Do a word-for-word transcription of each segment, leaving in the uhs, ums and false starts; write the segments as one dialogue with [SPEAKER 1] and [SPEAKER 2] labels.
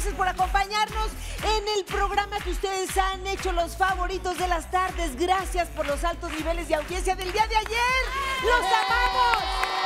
[SPEAKER 1] gracias por acompañarnos en el programa que ustedes han hecho los favoritos de las tardes. Gracias por los altos niveles de audiencia del día de ayer. ¡Los amamos!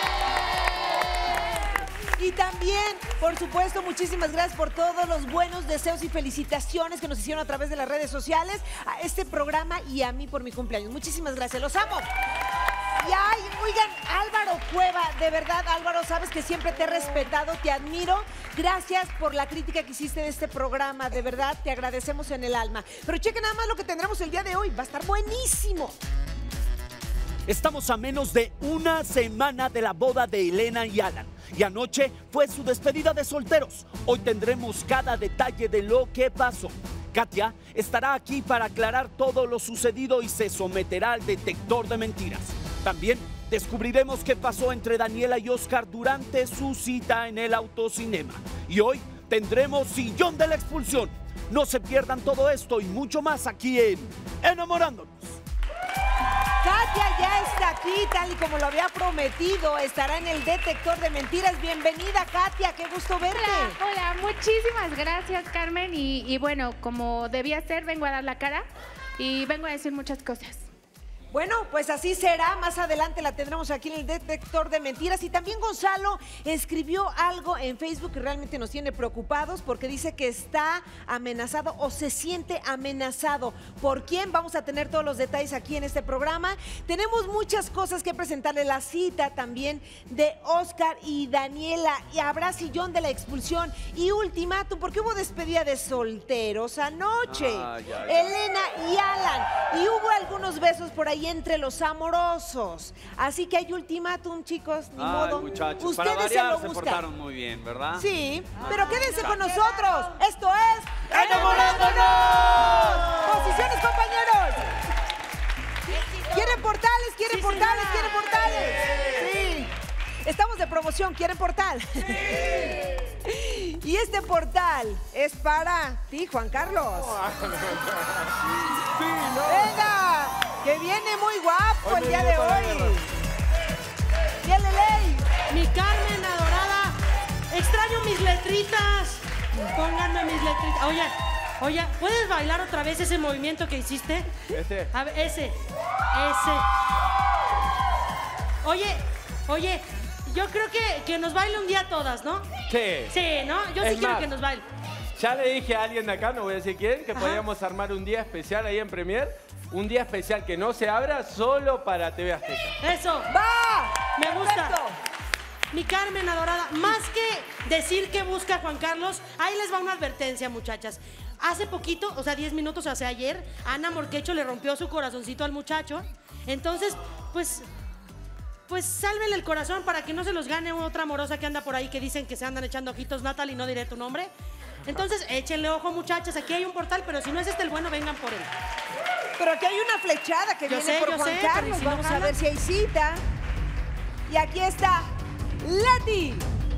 [SPEAKER 1] Y también, por supuesto, muchísimas gracias por todos los buenos deseos y felicitaciones que nos hicieron a través de las redes sociales a este programa y a mí por mi cumpleaños. Muchísimas gracias, los amo. Y ay, oigan, Álvaro Cueva, de verdad, Álvaro, sabes que siempre te he respetado, te admiro. Gracias por la crítica que hiciste de este programa, de verdad, te agradecemos en el alma. Pero chequen nada más lo que tendremos el día de hoy, va a estar buenísimo.
[SPEAKER 2] Estamos a menos de una semana de la boda de Elena y Alan. Y anoche fue su despedida de solteros. Hoy tendremos cada detalle de lo que pasó. Katia estará aquí para aclarar todo lo sucedido y se someterá al detector de mentiras. También descubriremos qué pasó entre Daniela y Oscar durante su cita en el autocinema. Y hoy tendremos Sillón de la Expulsión. No se pierdan todo esto y mucho más aquí en Enamorándonos.
[SPEAKER 1] Katia ya está aquí, tal y como lo había prometido, estará en el detector de mentiras. Bienvenida, Katia, qué gusto verte.
[SPEAKER 3] Hola, hola, muchísimas gracias, Carmen. Y, y bueno, como debía ser, vengo a dar la cara y vengo a decir muchas cosas.
[SPEAKER 1] Bueno, pues así será. Más adelante la tendremos aquí en el detector de mentiras. Y también Gonzalo escribió algo en Facebook que realmente nos tiene preocupados porque dice que está amenazado o se siente amenazado. ¿Por quién? Vamos a tener todos los detalles aquí en este programa. Tenemos muchas cosas que presentarle. La cita también de Oscar y Daniela. Y habrá Sillón de la Expulsión. Y ultimátum, porque hubo despedida de solteros anoche.
[SPEAKER 4] Ah, ya, ya.
[SPEAKER 1] Elena y Alan. Y hubo algunos besos por ahí entre los amorosos. Así que hay ultimátum, chicos, ni
[SPEAKER 4] Ay,
[SPEAKER 1] modo.
[SPEAKER 4] muchachos,
[SPEAKER 1] Ustedes
[SPEAKER 4] para
[SPEAKER 1] se
[SPEAKER 4] variar,
[SPEAKER 1] lo
[SPEAKER 4] se
[SPEAKER 1] buscan.
[SPEAKER 4] portaron muy bien, ¿verdad?
[SPEAKER 1] Sí, pero quédense con nosotros. Esto es
[SPEAKER 4] ¡Enamorándonos!
[SPEAKER 1] Posiciones, compañeros. ¿Quieren portales? ¿Quieren
[SPEAKER 3] Sí,
[SPEAKER 1] portales?
[SPEAKER 3] señora.
[SPEAKER 1] ¿Quieren portales? Sí. Estamos de promoción, ¿quieren portal? Sí. Y este portal es para ti, Juan Carlos.
[SPEAKER 4] Sí, no.
[SPEAKER 1] ¡Venga! Que viene muy guapo
[SPEAKER 4] Hoy
[SPEAKER 1] el
[SPEAKER 4] me
[SPEAKER 1] día
[SPEAKER 4] viene
[SPEAKER 1] de
[SPEAKER 4] para la
[SPEAKER 1] hoy.
[SPEAKER 4] guerra.
[SPEAKER 1] ¡Yeleley!
[SPEAKER 5] Mi Carmen adorada, extraño mis letritas. Pónganme mis letritas. Oye, oye, ¿puedes bailar otra vez ese movimiento que hiciste?
[SPEAKER 4] Este.
[SPEAKER 5] A ver, ese, ese. Oye, oye, yo creo que, que nos baile un día todas, ¿no?
[SPEAKER 4] Sí.
[SPEAKER 5] Sí, ¿no? Yo sí
[SPEAKER 4] Es
[SPEAKER 5] quiero
[SPEAKER 4] más,
[SPEAKER 5] que nos baile.
[SPEAKER 4] Ya le dije a alguien de acá, no voy a decir quién, que
[SPEAKER 5] Ajá.
[SPEAKER 4] podíamos armar un día especial ahí en Premier. Un día especial que no se abra solo para T V Azteca.
[SPEAKER 5] Eso,
[SPEAKER 1] ¡Va!
[SPEAKER 5] me gusta.
[SPEAKER 1] ¡Perfecto!
[SPEAKER 5] Mi Carmen adorada, más que decir que busca Juan Carlos, ahí les va una advertencia, muchachas. Hace poquito, o sea, diez minutos hace ayer, Ana Morquecho le rompió su corazoncito al muchacho. Entonces, pues, pues sálvenle el corazón para que no se los gane otra amorosa que anda por ahí que dicen que se andan echando ojitos, Natalie, no diré tu nombre. Entonces, échenle ojo, muchachas, aquí hay un portal, pero si no es este el bueno, vengan por él.
[SPEAKER 1] Pero aquí hay una flechada que
[SPEAKER 5] Yo
[SPEAKER 1] viene
[SPEAKER 5] sé,
[SPEAKER 1] por
[SPEAKER 5] yo
[SPEAKER 1] Juan
[SPEAKER 5] sé, pero
[SPEAKER 1] Carlos.
[SPEAKER 5] ¿y si no
[SPEAKER 1] Vamos a
[SPEAKER 5] jala?
[SPEAKER 1] ver si hay cita. Y aquí está Leti.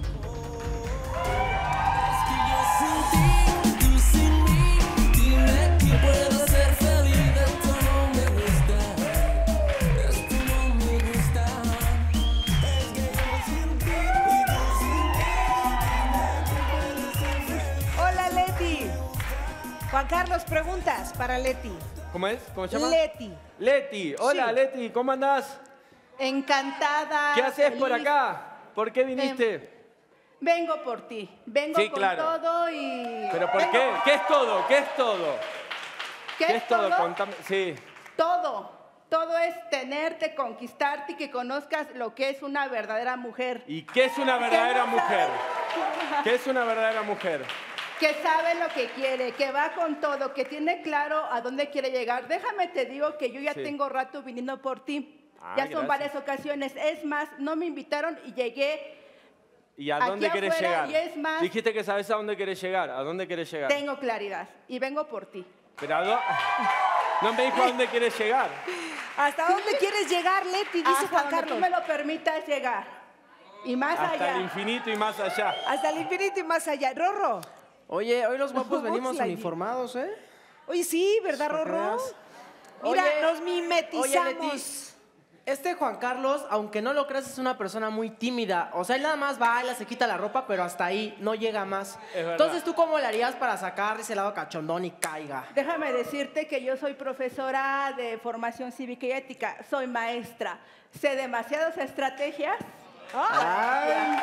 [SPEAKER 1] Hola, Leti. Juan Carlos, preguntas para Leti.
[SPEAKER 4] ¿Cómo es? ¿Cómo se llama?
[SPEAKER 1] Leti.
[SPEAKER 4] Leti. Hola,
[SPEAKER 1] Sí.
[SPEAKER 4] Leti, ¿cómo andás?
[SPEAKER 6] Encantada.
[SPEAKER 4] ¿Qué haces por
[SPEAKER 6] feliz.
[SPEAKER 4] acá? ¿Por qué viniste?
[SPEAKER 6] Vengo por ti. Vengo
[SPEAKER 4] Sí,
[SPEAKER 6] con
[SPEAKER 4] claro.
[SPEAKER 6] todo y...
[SPEAKER 4] ¿Pero por
[SPEAKER 6] Vengo-
[SPEAKER 4] qué? ¿Qué es todo? ¿Qué es todo?
[SPEAKER 6] ¿Qué, es todo?
[SPEAKER 4] Contame. Sí.
[SPEAKER 6] Todo. Todo es tenerte, conquistarte y que conozcas lo que es una verdadera mujer.
[SPEAKER 4] ¿Y qué es una verdadera
[SPEAKER 6] ¿Qué no
[SPEAKER 4] mujer?
[SPEAKER 6] sabes?
[SPEAKER 4] ¿Qué es una verdadera mujer?
[SPEAKER 6] Que sabe lo que quiere, que va con todo, que tiene claro a dónde quiere llegar. Déjame te digo que yo ya
[SPEAKER 4] Sí.
[SPEAKER 6] tengo rato viniendo por ti.
[SPEAKER 4] Ah,
[SPEAKER 6] ya son
[SPEAKER 4] gracias.
[SPEAKER 6] varias ocasiones. Es más, no me invitaron y llegué.
[SPEAKER 4] ¿Y a
[SPEAKER 6] Aquí
[SPEAKER 4] dónde querés
[SPEAKER 6] afuera,
[SPEAKER 4] llegar?
[SPEAKER 6] y es más-
[SPEAKER 4] Dijiste que sabes a dónde querés llegar. ¿A dónde querés llegar?
[SPEAKER 6] Tengo claridad y vengo por ti.
[SPEAKER 4] Pero a dó- no me dijo a dónde querés llegar.
[SPEAKER 1] ¿Hasta dónde quieres llegar, Leti? Dice
[SPEAKER 6] Hasta
[SPEAKER 1] Juan
[SPEAKER 6] donde
[SPEAKER 1] Carlos.
[SPEAKER 6] tú me lo permitas llegar. Y más
[SPEAKER 4] Hasta
[SPEAKER 6] allá.
[SPEAKER 4] el infinito y más allá.
[SPEAKER 1] Hasta el infinito y más allá. Rorro.
[SPEAKER 7] Oye, hoy los guapos venimos
[SPEAKER 1] Oxlack.
[SPEAKER 7] uniformados, ¿eh?
[SPEAKER 1] Oye, sí, ¿verdad,
[SPEAKER 7] Para que
[SPEAKER 1] Rorro?
[SPEAKER 7] veas.
[SPEAKER 1] Mira,
[SPEAKER 7] Oye,
[SPEAKER 1] nos mimetizamos.
[SPEAKER 7] Oye, Leti, Este Juan Carlos, aunque no lo creas, es una persona muy tímida. O sea, él nada más baila, se quita la ropa, pero hasta ahí no llega más. Entonces, ¿tú cómo le harías para sacar ese lado cachondón y caiga?
[SPEAKER 6] Déjame decirte que yo soy profesora de formación cívica y ética. Soy maestra. Sé demasiadas estrategias.
[SPEAKER 1] Ay.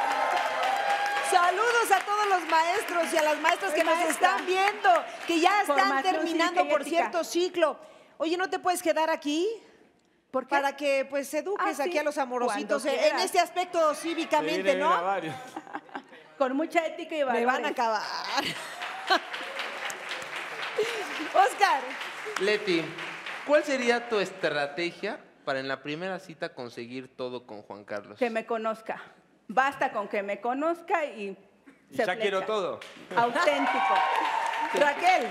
[SPEAKER 1] Saludos a todos los maestros y a las maestras que
[SPEAKER 6] Soy
[SPEAKER 1] nos
[SPEAKER 6] maestra.
[SPEAKER 1] están viendo, que ya están
[SPEAKER 6] Formación
[SPEAKER 1] terminando,
[SPEAKER 6] cívica y
[SPEAKER 1] por
[SPEAKER 6] ética.
[SPEAKER 1] cierto, ciclo. Oye, ¿no te puedes quedar aquí?
[SPEAKER 6] ¿Por qué?
[SPEAKER 1] Para que pues eduques
[SPEAKER 6] Ah,
[SPEAKER 1] aquí
[SPEAKER 6] sí,
[SPEAKER 1] a los amorositos
[SPEAKER 6] cuando
[SPEAKER 1] en
[SPEAKER 6] quieras.
[SPEAKER 1] este aspecto
[SPEAKER 4] Se
[SPEAKER 1] cívicamente,
[SPEAKER 4] vienen a
[SPEAKER 1] ¿no?
[SPEAKER 4] varios.
[SPEAKER 6] Con mucha ética y
[SPEAKER 1] Me
[SPEAKER 6] valores.
[SPEAKER 1] van a acabar. Oscar,
[SPEAKER 8] Leti, ¿cuál sería tu estrategia para en la primera cita conseguir todo con Juan Carlos?
[SPEAKER 6] Que me conozca. Basta con que me conozca y
[SPEAKER 4] Y
[SPEAKER 6] se
[SPEAKER 4] ya quiero
[SPEAKER 6] flecha.
[SPEAKER 4] todo.
[SPEAKER 6] Auténtico.
[SPEAKER 1] Raquel,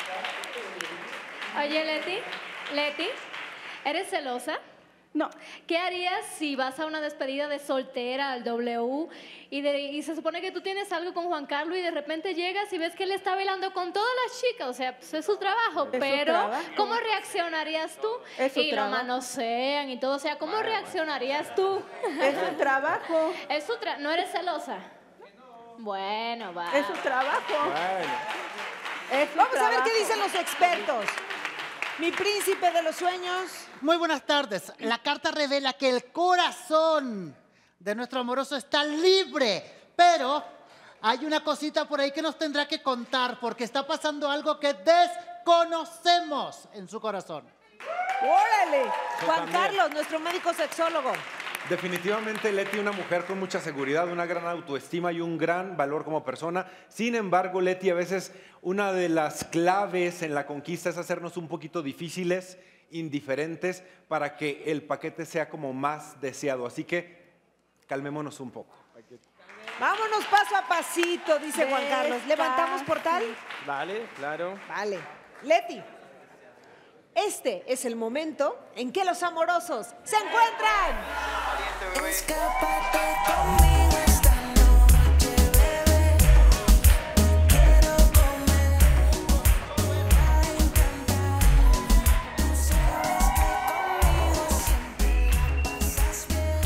[SPEAKER 9] Oye, Leti, Leti, ¿eres celosa?
[SPEAKER 6] No,
[SPEAKER 9] ¿Qué harías si vas a una despedida de soltera al W y, de- y se supone que tú tienes algo con Juan Carlos y de repente llegas y ves que él está bailando con todas las chicas? O sea, pues es su trabajo,
[SPEAKER 6] Es su
[SPEAKER 9] pero
[SPEAKER 6] trabajo.
[SPEAKER 9] ¿cómo reaccionarías tú?
[SPEAKER 6] Es su
[SPEAKER 9] y
[SPEAKER 6] trabajo.
[SPEAKER 9] lo manosean y todo, o sea, ¿cómo reaccionarías tú?
[SPEAKER 6] es su trabajo.
[SPEAKER 9] Es su tra- ¿No eres celosa? Bueno, va.
[SPEAKER 6] Es su trabajo.
[SPEAKER 4] Bueno.
[SPEAKER 6] Es su
[SPEAKER 1] vamos a ver qué
[SPEAKER 6] trabajo.
[SPEAKER 1] dicen los expertos. Mi príncipe de los sueños.
[SPEAKER 10] Muy buenas tardes. La carta revela que el corazón de nuestro amoroso está libre, pero hay una cosita por ahí que nos tendrá que contar porque está pasando algo que desconocemos en su corazón.
[SPEAKER 1] ¡Órale! Juan
[SPEAKER 4] también.
[SPEAKER 1] Carlos, nuestro médico sexólogo.
[SPEAKER 11] Definitivamente Leti, una mujer con mucha seguridad, una gran autoestima y un gran valor como persona. Sin embargo, Leti, a veces una de las claves en la conquista es hacernos un poquito difíciles, indiferentes, para que el paquete sea como más deseado. Así que calmémonos un poco.
[SPEAKER 1] Vámonos paso a pasito, dice Juan Carlos. ¿Levantamos portal?
[SPEAKER 4] Vale, claro.
[SPEAKER 1] Vale. Leti, este es el momento en que los amorosos se encuentran.
[SPEAKER 12] Escápate conmigo esta noche, bebé. Quiero comer, a encantar. Tú sabes que conmigo siempre la pasas bien.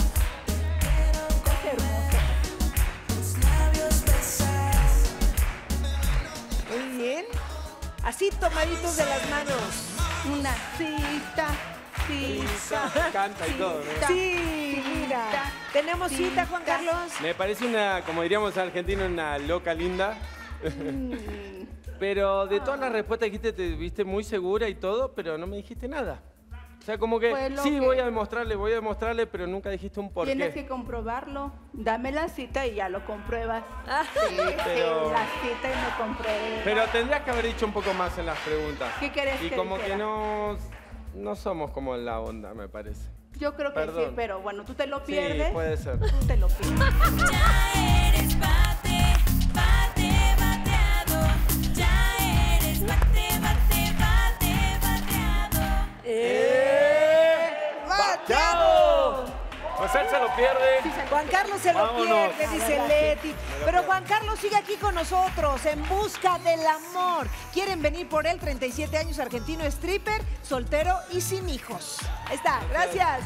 [SPEAKER 12] Quiero comer, tus labios besar.
[SPEAKER 1] Muy bien. Así tomaditos de las manos.
[SPEAKER 6] Una cita, cita.
[SPEAKER 4] Canta y todo, ¿no?
[SPEAKER 1] Sí, mira. ¿Tenemos cita, Juan Carlos?
[SPEAKER 4] Me parece una, como diríamos en Argentina, una loca linda. Pero de todas las respuestas que dijiste, te viste muy segura y todo, pero no me dijiste nada. O sea, como que
[SPEAKER 6] Fue lo
[SPEAKER 4] sí,
[SPEAKER 6] que-
[SPEAKER 4] voy a demostrarle, voy a demostrarle, pero nunca dijiste un porqué.
[SPEAKER 6] Tienes que comprobarlo. Dame la cita y ya lo compruebas. Sí,
[SPEAKER 4] Pero-
[SPEAKER 6] sí, la cita y me compruebas.
[SPEAKER 4] Pero tendrías que haber dicho un poco más en las preguntas.
[SPEAKER 6] ¿Qué querés
[SPEAKER 4] Y
[SPEAKER 6] que
[SPEAKER 4] como
[SPEAKER 6] dijera?
[SPEAKER 4] que no, no somos como en la onda, me parece.
[SPEAKER 6] Yo creo que sí,
[SPEAKER 4] Perdón.
[SPEAKER 6] pero bueno, tú te lo
[SPEAKER 4] Sí,
[SPEAKER 6] pierdes.
[SPEAKER 4] puede ser.
[SPEAKER 6] Tú te lo pierdes.
[SPEAKER 12] Ya eres bate, bate, bateado. Ya eres bate, bate, bate, bateado.
[SPEAKER 1] ¡Bateado!
[SPEAKER 4] Pues él se lo pierde.
[SPEAKER 1] Juan Carlos se lo
[SPEAKER 4] Vámonos.
[SPEAKER 1] pierde, dice Leti. Pero Juan Carlos sigue aquí con nosotros en busca del amor. ¿Quieren venir por él? treinta y siete años, argentino, stripper, soltero y sin hijos. Ahí está, gracias.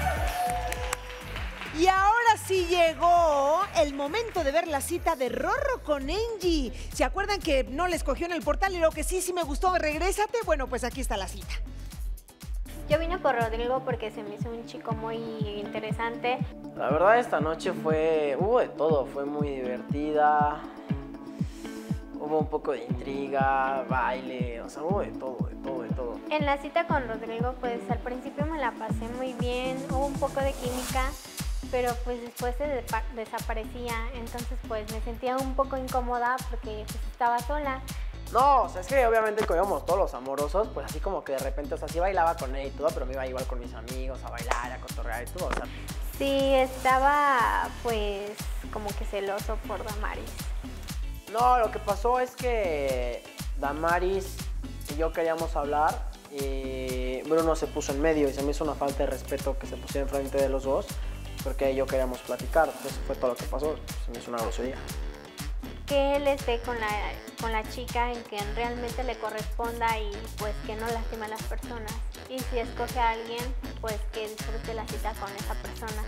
[SPEAKER 1] Y ahora sí llegó el momento de ver la cita de Rorro con Angie. ¿Se acuerdan que no les cogió en el portal y lo que sí, sí me gustó, regrésate? Bueno, pues aquí está la cita.
[SPEAKER 13] Yo vine por Rodrigo porque se me hizo un chico muy interesante.
[SPEAKER 7] La verdad, esta noche fue... Hubo de todo, fue muy divertida. Hubo un poco de intriga, baile, o sea, hubo de todo, de todo, de todo.
[SPEAKER 13] En la cita con Rodrigo, pues al principio me la pasé muy bien, hubo un poco de química, pero pues después se depa- desaparecía, entonces pues me sentía un poco incómoda porque pues estaba sola.
[SPEAKER 7] No, o sea, es que obviamente como íbamos todos los amorosos, pues así como que de repente, o sea, sí bailaba con él y todo, pero me iba igual con mis amigos a bailar, a cotorrear y todo, o sea.
[SPEAKER 13] Sí, estaba pues como que celoso por Damaris.
[SPEAKER 7] No, lo que pasó es que Damaris y yo queríamos hablar y Bruno se puso en medio y se me hizo una falta de respeto que se pusiera enfrente de los dos porque yo queríamos platicar, entonces fue todo lo que pasó, se me hizo una grosería.
[SPEAKER 13] que él esté con la, con la chica en que realmente le corresponda y pues que no lastime a las personas. Y si escoge a alguien, pues que disfrute la cita con esa persona.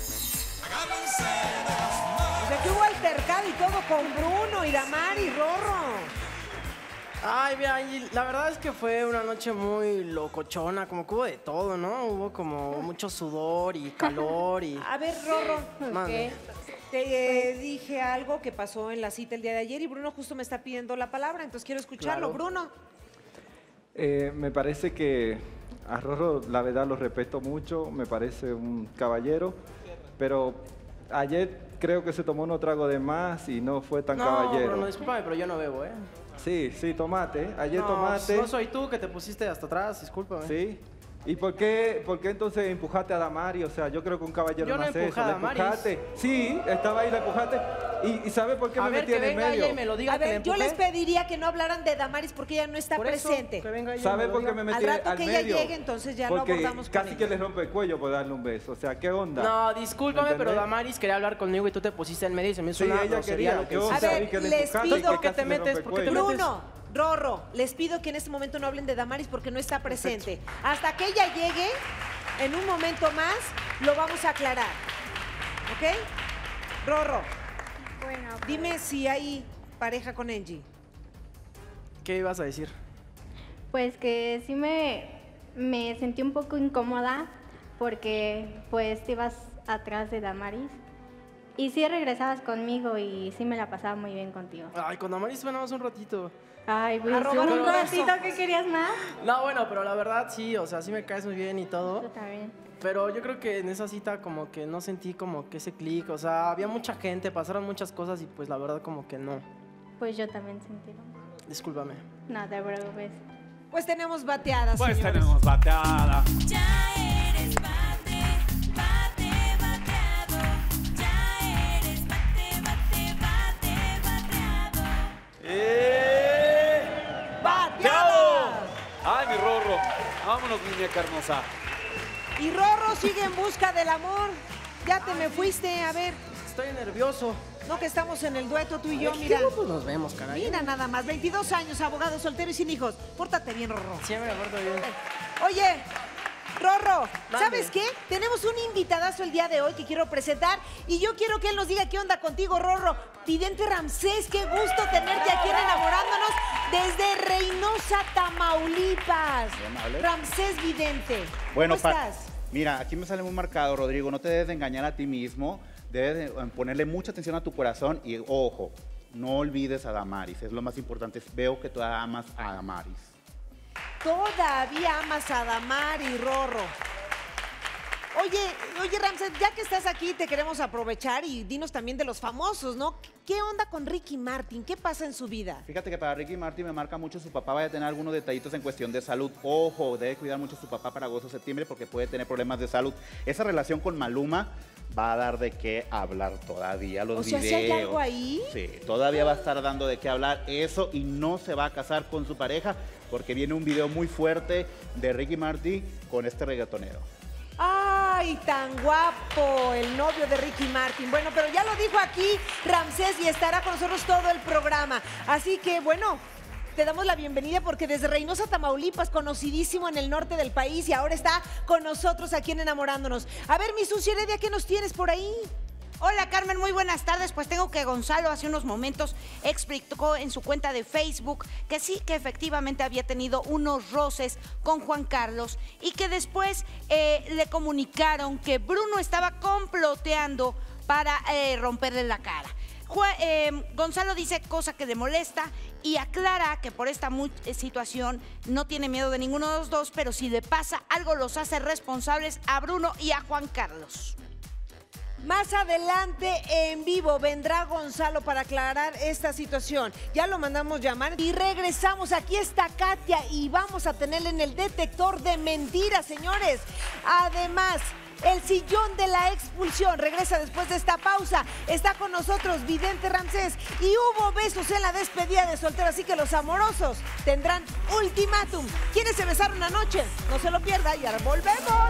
[SPEAKER 1] O sea, que hubo altercado y todo con Bruno, Iramar y Rorro.
[SPEAKER 14] Ay, mira, y la verdad es que fue una noche muy locochona, como que hubo de todo, ¿no? Hubo como mucho sudor y calor y...
[SPEAKER 1] A ver, Rorro,
[SPEAKER 14] Mande.
[SPEAKER 1] te eh, dije algo que pasó en la cita el día de ayer y Bruno justo me está pidiendo la palabra, entonces quiero escucharlo.
[SPEAKER 15] Claro.
[SPEAKER 1] Bruno.
[SPEAKER 15] Eh, me parece que a Rorro, la verdad, lo respeto mucho, me parece un caballero, pero ayer creo que se tomó unos tragos de más y no fue tan
[SPEAKER 14] no,
[SPEAKER 15] caballero.
[SPEAKER 14] Bruno, discúlpame, pero yo no bebo, ¿eh?
[SPEAKER 15] Sí, sí, tomate. Ayer
[SPEAKER 14] no,
[SPEAKER 15] tomate.
[SPEAKER 14] No soy tú que te pusiste hasta atrás, discúlpame.
[SPEAKER 15] Sí. ¿Y por qué, por qué entonces empujaste a Damari? O sea, yo creo que un caballero
[SPEAKER 14] yo
[SPEAKER 15] no
[SPEAKER 14] no
[SPEAKER 15] hace
[SPEAKER 14] empujé
[SPEAKER 15] eso.
[SPEAKER 14] a
[SPEAKER 15] ¿Le
[SPEAKER 14] Damaris?
[SPEAKER 15] empujaste? Sí, estaba ahí, la empujaste. ¿Y, y sabe por qué
[SPEAKER 14] a
[SPEAKER 15] me
[SPEAKER 14] ver,
[SPEAKER 15] metí
[SPEAKER 14] que
[SPEAKER 15] en el
[SPEAKER 14] venga
[SPEAKER 15] medio?
[SPEAKER 14] ella y me lo diga
[SPEAKER 1] A
[SPEAKER 14] que le
[SPEAKER 1] ver, yo
[SPEAKER 14] empujé.
[SPEAKER 1] les pediría que no hablaran de Damaris porque ella no está
[SPEAKER 14] Por eso,
[SPEAKER 1] presente.
[SPEAKER 14] que venga ella y
[SPEAKER 15] ¿Sabe
[SPEAKER 14] me lo
[SPEAKER 15] por qué
[SPEAKER 14] diga?
[SPEAKER 15] me metí
[SPEAKER 1] Al rato
[SPEAKER 15] al
[SPEAKER 1] que
[SPEAKER 15] medio?
[SPEAKER 1] ella llegue, entonces ya lo
[SPEAKER 15] Porque
[SPEAKER 1] abordamos con
[SPEAKER 15] casi
[SPEAKER 1] ella.
[SPEAKER 15] que le rompe el cuello por darle un beso. O sea, ¿qué onda?
[SPEAKER 14] No, discúlpame,
[SPEAKER 15] ¿Me
[SPEAKER 14] pero
[SPEAKER 15] entendés?
[SPEAKER 14] Damaris quería hablar conmigo y tú te pusiste en medio y se me hizo
[SPEAKER 15] Sí,
[SPEAKER 14] una
[SPEAKER 15] ella
[SPEAKER 14] grosería
[SPEAKER 15] quería,
[SPEAKER 14] lo que
[SPEAKER 15] yo
[SPEAKER 14] hiciste.
[SPEAKER 1] A
[SPEAKER 15] sabí
[SPEAKER 1] ver,
[SPEAKER 15] que le
[SPEAKER 1] les
[SPEAKER 15] empujaste,
[SPEAKER 1] pido-
[SPEAKER 15] que
[SPEAKER 14] ¿Por qué te
[SPEAKER 15] casi me
[SPEAKER 14] metes?
[SPEAKER 15] rompe el
[SPEAKER 14] ¿Por qué te
[SPEAKER 15] cuello.
[SPEAKER 14] metes?
[SPEAKER 1] Bruno, Rorro, les pido que en este momento no hablen de Damaris porque no está presente. Hasta que ella llegue, en un momento más, lo vamos a aclarar. ¿Ok? Rorro,
[SPEAKER 13] Bueno, pues,
[SPEAKER 1] dime si hay pareja con Angie.
[SPEAKER 14] ¿Qué ibas a decir?
[SPEAKER 16] Pues que sí me, me sentí un poco incómoda porque pues te ibas atrás de Damaris y sí regresabas conmigo y sí me la pasaba muy bien contigo.
[SPEAKER 14] Ay, con Damaris nada más un ratito.
[SPEAKER 16] Ay, pues
[SPEAKER 1] A robar
[SPEAKER 16] un
[SPEAKER 1] un
[SPEAKER 16] ratito,
[SPEAKER 1] beso.
[SPEAKER 16] ¿qué querías más?
[SPEAKER 14] No, bueno, pero la verdad sí, o sea, sí me caes muy bien y todo.
[SPEAKER 16] Tú también.
[SPEAKER 14] Pero yo creo que en esa cita como que no sentí como que ese clic, o sea, había mucha gente, pasaron muchas cosas y pues la verdad como que no.
[SPEAKER 16] Pues yo también sentí lo mismo.
[SPEAKER 14] Discúlpame.
[SPEAKER 16] No te preocupes.
[SPEAKER 1] Pues tenemos bateadas,
[SPEAKER 2] Pues
[SPEAKER 1] señores.
[SPEAKER 2] tenemos bateada.
[SPEAKER 12] Ya eres bate, bate, bateado. Ya eres bate, bate, bate, bateado.
[SPEAKER 2] ¡Eh! ¡Bateado! ¡Ay, mi Rorro! Vámonos, muñeca hermosa.
[SPEAKER 1] Y Rorro sigue en busca del amor. Ya te me fuiste, a ver.
[SPEAKER 14] Estoy nervioso.
[SPEAKER 1] No, que estamos en el dueto tú y yo,
[SPEAKER 14] ¿Qué
[SPEAKER 1] mira.
[SPEAKER 14] pues nos vemos, caray?
[SPEAKER 1] Mira nada más, veintidós años, abogado soltero y sin hijos. Pórtate bien, Rorro.
[SPEAKER 14] Siempre me porto bien.
[SPEAKER 1] Oye, Rorro,
[SPEAKER 14] Mande.
[SPEAKER 1] ¿sabes qué? Tenemos un invitadazo el día de hoy que quiero presentar y yo quiero que él nos diga qué onda contigo, Rorro. Vidente Ramsés, qué gusto tenerte aquí en Enamorándonos desde Reynosa, Tamaulipas. Ramsés Vidente,
[SPEAKER 17] Bueno,
[SPEAKER 1] ¿cómo
[SPEAKER 17] pa-
[SPEAKER 1] estás?
[SPEAKER 17] Mira, aquí me sale muy marcado, Rodrigo. No te debes de engañar a ti mismo. Debes de ponerle mucha atención a tu corazón y, ojo, no olvides a Damaris. Es lo más importante. Veo que tú amas a Damaris.
[SPEAKER 1] Todavía amas a Damar y Rorro. Oye, oye, Ramsés, ya que estás aquí, te queremos aprovechar y dinos también de los famosos, ¿no? ¿Qué onda con Ricky Martin? ¿Qué pasa en su vida?
[SPEAKER 17] Fíjate que para Ricky Martin me marca mucho su papá. Vaya a tener algunos detallitos en cuestión de salud. Ojo, debe cuidar mucho a su papá para agosto septiembre porque puede tener problemas de salud. Esa relación con Maluma va a dar de qué hablar todavía. Los
[SPEAKER 1] O sea, ¿sí
[SPEAKER 17] videos.
[SPEAKER 1] hay algo ahí?
[SPEAKER 17] Sí, todavía va a estar dando de qué hablar eso y no se va a casar con su pareja porque viene un video muy fuerte de Ricky Martin con este reggaetonero.
[SPEAKER 1] ¡Ay, tan guapo! El novio de Ricky Martin. Bueno, pero ya lo dijo aquí Ramsés y estará con nosotros todo el programa. Así que, bueno, te damos la bienvenida porque desde Reynosa, Tamaulipas, conocidísimo en el norte del país y ahora está con nosotros aquí en Enamorándonos. A ver, mi Susi Heredia, ¿qué nos tienes por ahí?
[SPEAKER 18] Hola Carmen, muy buenas tardes. Pues tengo que Gonzalo hace unos momentos explicó en su cuenta de Facebook que sí, que efectivamente había tenido unos roces con Juan Carlos y que después eh, le comunicaron que Bruno estaba comploteando para eh, romperle la cara. Ju- eh, Gonzalo dice cosa que le molesta y aclara que por esta mu- eh, situación no tiene miedo de ninguno de los dos, pero si le pasa algo los hace responsables a Bruno y a Juan Carlos.
[SPEAKER 1] Más adelante en vivo vendrá Gonzalo para aclarar esta situación. Ya lo mandamos llamar y regresamos. Aquí está Katia y vamos a tenerle en el detector de mentiras, señores. Además, el sillón de la expulsión regresa después de esta pausa. Está con nosotros Vidente Ramsés y hubo besos en la despedida de soltero, así que los amorosos tendrán ultimátum. ¿Quiénes se besaron anoche? No se lo pierda y ahora volvemos.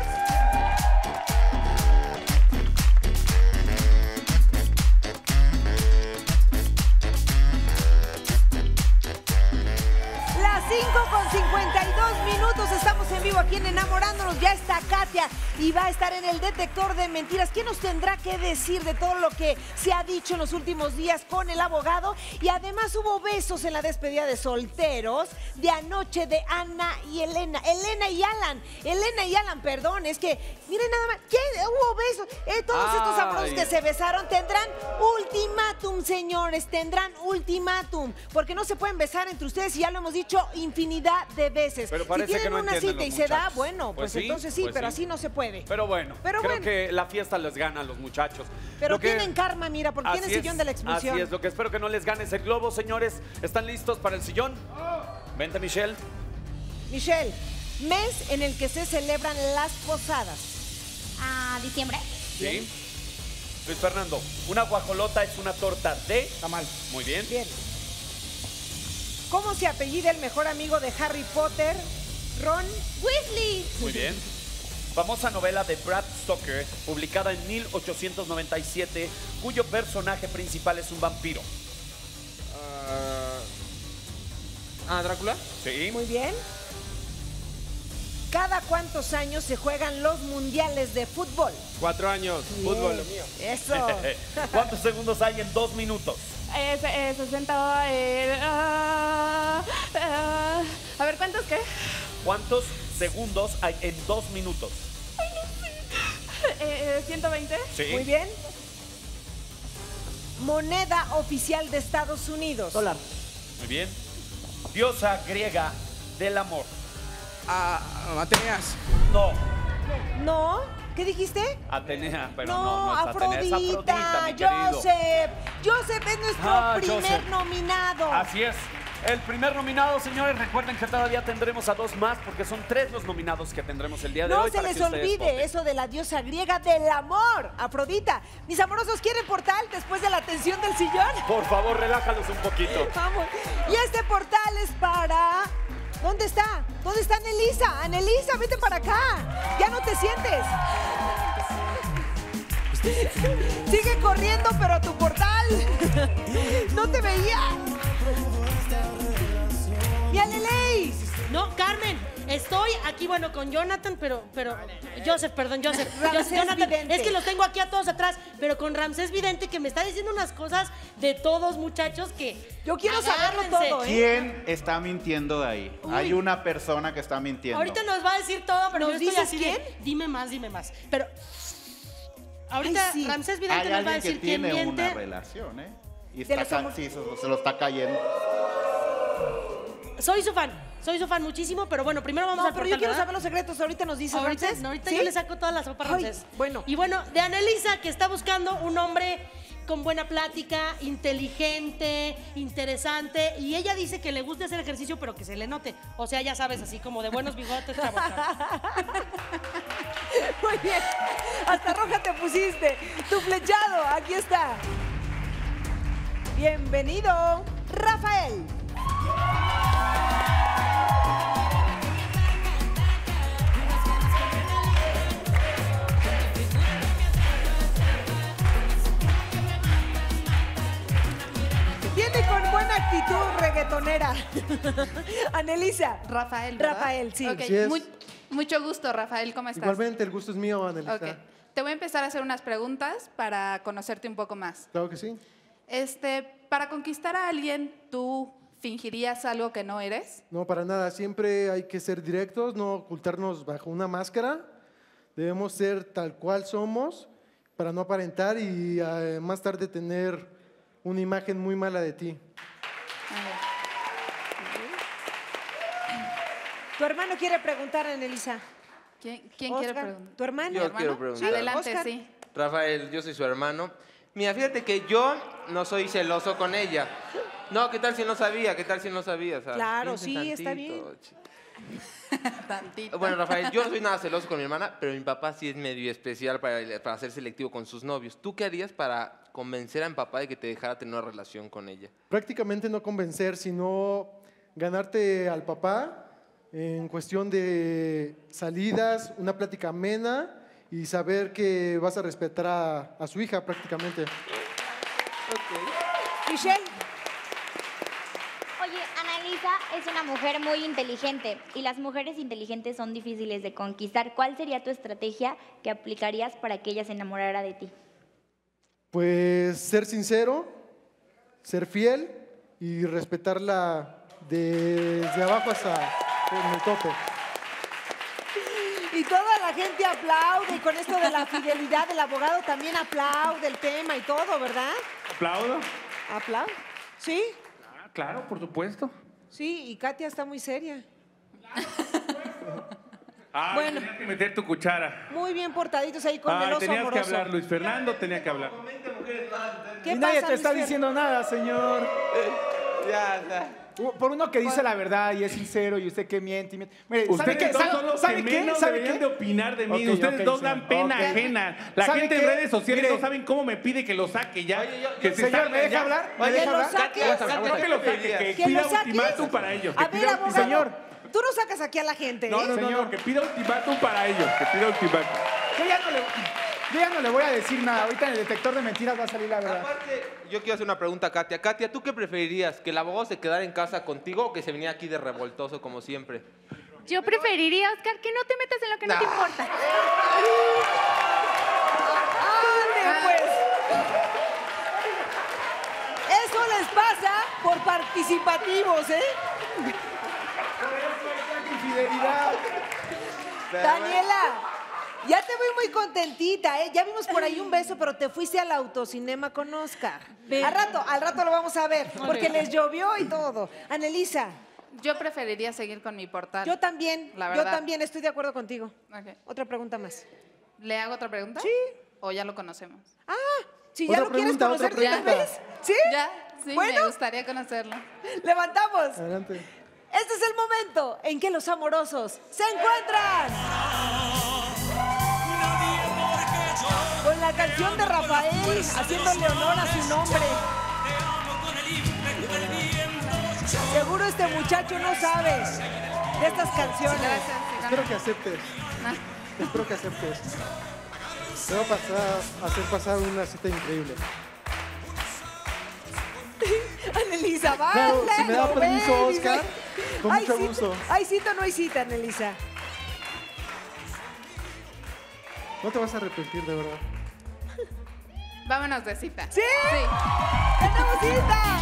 [SPEAKER 1] cinco con cincuenta y dos minutos. Estamos en vivo aquí en Enamorándonos. Ya está Katia y va a estar en el detector de mentiras. ¿Qué nos tendrá que decir de todo lo que se ha dicho en los últimos días con el abogado? Y además hubo besos en la despedida de solteros de anoche de Ana y Elena. Elena y Alan. Elena y Alan, perdón. Es que, miren nada más. ¿Qué? Hubo besos. Eh, todos estos
[SPEAKER 4] Ay.
[SPEAKER 1] sabrosos que se besaron tendrán ultimátum, señores. Tendrán ultimátum. Porque no se pueden besar entre ustedes y ya lo hemos dicho infinidad de veces.
[SPEAKER 2] Pero
[SPEAKER 1] Si
[SPEAKER 2] parece
[SPEAKER 1] tienen
[SPEAKER 2] que no
[SPEAKER 1] una
[SPEAKER 2] entienden
[SPEAKER 1] cita y
[SPEAKER 2] los
[SPEAKER 1] se da,
[SPEAKER 2] muchachos.
[SPEAKER 1] bueno, pues,
[SPEAKER 2] Pues sí,
[SPEAKER 1] entonces sí,
[SPEAKER 2] pues
[SPEAKER 1] pero
[SPEAKER 2] sí.
[SPEAKER 1] así no se puede.
[SPEAKER 2] Pero bueno,
[SPEAKER 1] Pero
[SPEAKER 2] creo
[SPEAKER 1] bueno.
[SPEAKER 2] que la fiesta les gana a los muchachos.
[SPEAKER 1] Pero
[SPEAKER 2] Lo que-
[SPEAKER 1] tienen karma, mira, porque
[SPEAKER 2] Así
[SPEAKER 1] tienen
[SPEAKER 2] es,
[SPEAKER 1] sillón de la expulsión.
[SPEAKER 2] Así es, lo que espero que no les gane es el globo, señores. ¿Están listos para el sillón? Vente, Michelle.
[SPEAKER 1] Michelle, mes en el que se celebran las posadas.
[SPEAKER 19] ¿A diciembre?
[SPEAKER 2] Sí. Luis Fernando, una guajolota es una torta de... Tamal. Muy bien.
[SPEAKER 1] Bien. ¿Cómo se apellida el mejor amigo de Harry Potter? Ron Weasley.
[SPEAKER 2] Muy bien. Famosa novela de Brad Stoker, publicada en mil ochocientos noventa y siete, cuyo personaje principal es un vampiro.
[SPEAKER 8] Ah, ¿Drácula?
[SPEAKER 2] Sí.
[SPEAKER 1] Muy bien. ¿Cada cuántos años se juegan los mundiales de fútbol?
[SPEAKER 4] Cuatro años.
[SPEAKER 1] Bien.
[SPEAKER 4] Fútbol, lo mío.
[SPEAKER 1] Eso.
[SPEAKER 2] ¿Cuántos segundos hay en dos minutos?
[SPEAKER 3] Eh, se- eh, sesenta. eh, ah, ah, a ver, ¿cuántos qué?
[SPEAKER 2] ¿Cuántos segundos hay en dos minutos?
[SPEAKER 3] Eh, eh, ciento veinte.
[SPEAKER 2] Sí.
[SPEAKER 1] Muy bien. Moneda oficial de Estados Unidos. Dólar.
[SPEAKER 2] Muy bien. Diosa griega del amor.
[SPEAKER 20] Ah, Ateneas.
[SPEAKER 2] No.
[SPEAKER 1] ¿No? ¿Qué dijiste?
[SPEAKER 2] Atenea, pero
[SPEAKER 1] no,
[SPEAKER 2] no, no es Atenea, es
[SPEAKER 1] Afrodita,
[SPEAKER 2] Afrodita, mi querido.
[SPEAKER 1] Joseph. Joseph es nuestro
[SPEAKER 2] Ah,
[SPEAKER 1] primer
[SPEAKER 2] Joseph.
[SPEAKER 1] nominado.
[SPEAKER 2] Así es. El primer nominado, señores, recuerden que todavía tendremos a dos más porque son tres los nominados que tendremos el día de
[SPEAKER 1] No
[SPEAKER 2] hoy.
[SPEAKER 1] se
[SPEAKER 2] para
[SPEAKER 1] les
[SPEAKER 2] que ustedes
[SPEAKER 1] olvide
[SPEAKER 2] voten.
[SPEAKER 1] eso de la diosa griega del amor, Afrodita. Mis amorosos, ¿quieren portal después de la tensión del sillón?
[SPEAKER 2] Por favor, relájalos un poquito.
[SPEAKER 1] Vamos. Y este portal es para... ¿Dónde está? ¿Dónde está Anelisa? Anelisa, vete para acá. Ya no te sientes. Sigue corriendo, pero a tu portal. No te veía. ¡Y Aleley!
[SPEAKER 5] No, Carmen, estoy aquí, bueno, con Jonathan, pero, pero, Joseph, perdón, Joseph.
[SPEAKER 1] Ramsés
[SPEAKER 5] Joseph, Jonathan,
[SPEAKER 1] Vidente.
[SPEAKER 5] es que los tengo aquí a todos atrás, pero con Ramsés Vidente, que me está diciendo unas cosas de todos, muchachos, que...
[SPEAKER 1] Yo quiero
[SPEAKER 5] saberlo todo, ¿eh?
[SPEAKER 17] ¿Quién está mintiendo de ahí? Hay una persona que está mintiendo.
[SPEAKER 5] Ahorita nos va a decir todo, pero
[SPEAKER 1] ¿Nos
[SPEAKER 5] yo estoy
[SPEAKER 1] dices
[SPEAKER 5] así de,
[SPEAKER 1] quién?
[SPEAKER 5] dime más, dime más. Pero ahorita
[SPEAKER 1] Ay, sí.
[SPEAKER 5] Ramsés Vidente
[SPEAKER 17] Hay
[SPEAKER 5] nos va a
[SPEAKER 17] alguien que
[SPEAKER 5] decir quién
[SPEAKER 17] tiene
[SPEAKER 5] miente.
[SPEAKER 17] una relación, ¿eh? Y
[SPEAKER 5] De
[SPEAKER 17] está
[SPEAKER 5] los
[SPEAKER 17] ca-
[SPEAKER 5] amor-
[SPEAKER 17] sí, se, se lo está cayendo.
[SPEAKER 5] Soy su fan, soy su fan muchísimo, pero bueno, primero vamos
[SPEAKER 1] No,
[SPEAKER 5] al
[SPEAKER 1] pero
[SPEAKER 5] portal,
[SPEAKER 1] yo quiero
[SPEAKER 5] ¿verdad?
[SPEAKER 1] saber los secretos. Ahorita nos dice
[SPEAKER 5] Ahorita,
[SPEAKER 1] Ramsés.
[SPEAKER 5] no, ahorita
[SPEAKER 1] ¿Sí?
[SPEAKER 5] yo le saco todas las sopas a
[SPEAKER 1] Ay,
[SPEAKER 5] Ramsés.
[SPEAKER 1] bueno.
[SPEAKER 5] Y bueno, de Anelisa, que está buscando un hombre con buena plática, inteligente, interesante, y ella dice que le gusta hacer ejercicio, pero que se le note. O sea, ya sabes, así como de buenos bigotes, chavo.
[SPEAKER 1] Muy bien. Hasta roja te pusiste. Tu flechado, aquí está. Bienvenido, Rafael. Viene con buena actitud reggaetonera. Anelisa.
[SPEAKER 21] Rafael, ¿verdad?
[SPEAKER 1] Rafael, sí.
[SPEAKER 21] Ok,
[SPEAKER 22] Así es.
[SPEAKER 21] mu- mucho gusto, Rafael, ¿cómo estás?
[SPEAKER 22] Igualmente, el gusto es mío, Anelisa.
[SPEAKER 21] Ok, te voy a empezar a hacer unas preguntas para conocerte un poco más.
[SPEAKER 22] Claro que sí.
[SPEAKER 21] Este, para conquistar a alguien, ¿tú fingirías algo que no eres?
[SPEAKER 22] No, para nada. Siempre hay que ser directos, no ocultarnos bajo una máscara. Debemos ser tal cual somos para no aparentar y eh, más tarde tener una imagen muy mala de ti.
[SPEAKER 1] Tu hermano quiere preguntar, Anelisa.
[SPEAKER 21] ¿Quién, quién
[SPEAKER 1] Oscar,
[SPEAKER 21] quiere preguntar?
[SPEAKER 1] ¿Tu hermano?
[SPEAKER 8] Yo quiero preguntar.
[SPEAKER 21] Adelante,
[SPEAKER 1] Oscar.
[SPEAKER 21] sí.
[SPEAKER 8] Rafael, yo soy su hermano. Mira, fíjate que yo no soy celoso con ella. No, ¿qué tal si no sabía? ¿Qué tal si no sabía? O sea,
[SPEAKER 1] Claro,
[SPEAKER 8] piensen
[SPEAKER 1] sí, está bien.
[SPEAKER 8] tantito, ch- Bueno, Rafael, yo no soy nada celoso con mi hermana, pero mi papá sí es medio especial para, para ser selectivo con sus novios. ¿Tú qué harías para convencer a mi papá de que te dejara tener una relación con ella?
[SPEAKER 22] Prácticamente no convencer, sino ganarte al papá en cuestión de salidas, una plática amena y saber que vas a respetar a, a su hija prácticamente.
[SPEAKER 1] Michelle.
[SPEAKER 19] Oye, Annalisa es una mujer muy inteligente y las mujeres inteligentes son difíciles de conquistar. ¿Cuál sería tu estrategia que aplicarías para que ella se enamorara de ti?
[SPEAKER 22] Pues ser sincero, ser fiel y respetarla desde abajo hasta el tope.
[SPEAKER 1] Y toda la gente aplaude y con esto de la fidelidad del abogado también aplaude el tema y todo, ¿verdad?
[SPEAKER 9] ¿Aplaudo?
[SPEAKER 1] ¿Aplaude? ¿Sí?
[SPEAKER 9] Ah, claro, por supuesto.
[SPEAKER 1] Sí, y Katia está muy seria.
[SPEAKER 9] Ah,
[SPEAKER 1] Bueno.
[SPEAKER 9] tenías que meter tu cuchara.
[SPEAKER 1] Muy bien portaditos ahí con
[SPEAKER 9] Ay,
[SPEAKER 1] el oso
[SPEAKER 9] tenías
[SPEAKER 1] amoroso.
[SPEAKER 9] que hablar, Luis Fernando tenía que hablar.
[SPEAKER 1] ¿Qué
[SPEAKER 10] Y nadie
[SPEAKER 1] pasa,
[SPEAKER 10] te está
[SPEAKER 1] Luis Fer?
[SPEAKER 10] diciendo nada, señor.
[SPEAKER 8] Ya, ya.
[SPEAKER 10] Por uno que dice la verdad y es sincero y usted que miente y miente. Mire, ¿sabe
[SPEAKER 9] Ustedes
[SPEAKER 10] qué?
[SPEAKER 9] dos
[SPEAKER 10] ¿Sabe-
[SPEAKER 9] son los
[SPEAKER 10] sabe
[SPEAKER 9] que
[SPEAKER 10] qué?
[SPEAKER 9] menos
[SPEAKER 10] ¿Sabe
[SPEAKER 9] deberían
[SPEAKER 10] qué?
[SPEAKER 9] de opinar de mí.
[SPEAKER 10] Ok,
[SPEAKER 9] Ustedes
[SPEAKER 10] ok,
[SPEAKER 9] dos
[SPEAKER 10] señor.
[SPEAKER 9] dan pena
[SPEAKER 10] Ok.
[SPEAKER 9] ajena. La
[SPEAKER 10] ¿Sabe
[SPEAKER 9] gente
[SPEAKER 10] qué?
[SPEAKER 9] en redes sociales
[SPEAKER 10] Mire.
[SPEAKER 9] no saben cómo me pide que lo saque ya. que se
[SPEAKER 10] señor,
[SPEAKER 9] salga
[SPEAKER 10] ¿me deja
[SPEAKER 9] ya.
[SPEAKER 10] hablar? ¿Me
[SPEAKER 9] Oye,
[SPEAKER 10] deja
[SPEAKER 9] que lo
[SPEAKER 10] hablar?
[SPEAKER 9] saque.
[SPEAKER 10] Aguántame,
[SPEAKER 9] No
[SPEAKER 10] aguántame.
[SPEAKER 9] que lo saque, que
[SPEAKER 1] ¿Que lo
[SPEAKER 9] pida
[SPEAKER 1] saques?
[SPEAKER 9] ultimátum para ellos.
[SPEAKER 1] A
[SPEAKER 9] que
[SPEAKER 1] ver,
[SPEAKER 9] pida
[SPEAKER 1] abogado,
[SPEAKER 9] ultimátum.
[SPEAKER 1] tú no sacas aquí a la gente,
[SPEAKER 9] No,
[SPEAKER 1] ¿eh?
[SPEAKER 9] no, no, no, que pida ultimátum para ellos. Que pida ultimátum.
[SPEAKER 10] Yo ya no le, yo ya no le voy a decir nada. Ahorita en el detector de mentiras va a salir la verdad.
[SPEAKER 8] Aparte, yo quiero hacer una pregunta a Katia. Katia, ¿tú qué preferirías? ¿Que el abogado se quedara en casa contigo o que se viniera aquí de revoltoso como siempre?
[SPEAKER 3] Yo preferiría, Oscar, que no te metas en lo que no te
[SPEAKER 8] Nah.
[SPEAKER 3] importa.
[SPEAKER 1] ¡Ande, pues! Eso les pasa por participativos, ¿eh?
[SPEAKER 10] Infidelidad.
[SPEAKER 1] Daniela, ya te veo muy contentita, ¿eh? Ya vimos por ahí un beso, pero te fuiste al autocinema con Oscar. Al rato, al rato lo vamos a ver, porque les llovió y todo. Anelisa.
[SPEAKER 21] Yo preferiría seguir con mi portal.
[SPEAKER 1] Yo también,
[SPEAKER 21] La
[SPEAKER 1] yo
[SPEAKER 21] verdad.
[SPEAKER 1] también estoy de acuerdo contigo.
[SPEAKER 21] Ok.
[SPEAKER 1] Otra pregunta más.
[SPEAKER 21] ¿Le hago otra pregunta?
[SPEAKER 1] Sí.
[SPEAKER 21] ¿O ya lo conocemos?
[SPEAKER 1] Ah, si ya lo quieres conocer de una vez. ¿Sí?
[SPEAKER 21] Ya, sí,
[SPEAKER 1] Bueno.
[SPEAKER 21] me gustaría conocerlo.
[SPEAKER 1] Levantamos.
[SPEAKER 22] Adelante.
[SPEAKER 1] Este es el momento en que los amorosos se encuentran. Con la canción de Rafael, haciéndole honor a su nombre. Seguro este muchacho no sabe de estas canciones.
[SPEAKER 22] Espero que aceptes. Espero que aceptes. Te voy a pasar, hacer pasar una cita increíble.
[SPEAKER 1] Anelisa, va.
[SPEAKER 22] Claro, si me da
[SPEAKER 1] luego,
[SPEAKER 22] permiso,
[SPEAKER 1] ven,
[SPEAKER 22] Oscar,
[SPEAKER 1] dice.
[SPEAKER 22] con
[SPEAKER 1] ¿Hay
[SPEAKER 22] mucho
[SPEAKER 1] cita-
[SPEAKER 22] gusto.
[SPEAKER 1] ¿Hay cita o no hay cita, Anelisa?
[SPEAKER 22] No te vas a arrepentir, de verdad.
[SPEAKER 21] Vámonos de cita.
[SPEAKER 1] ¡Sí! ¡Tenemos cita!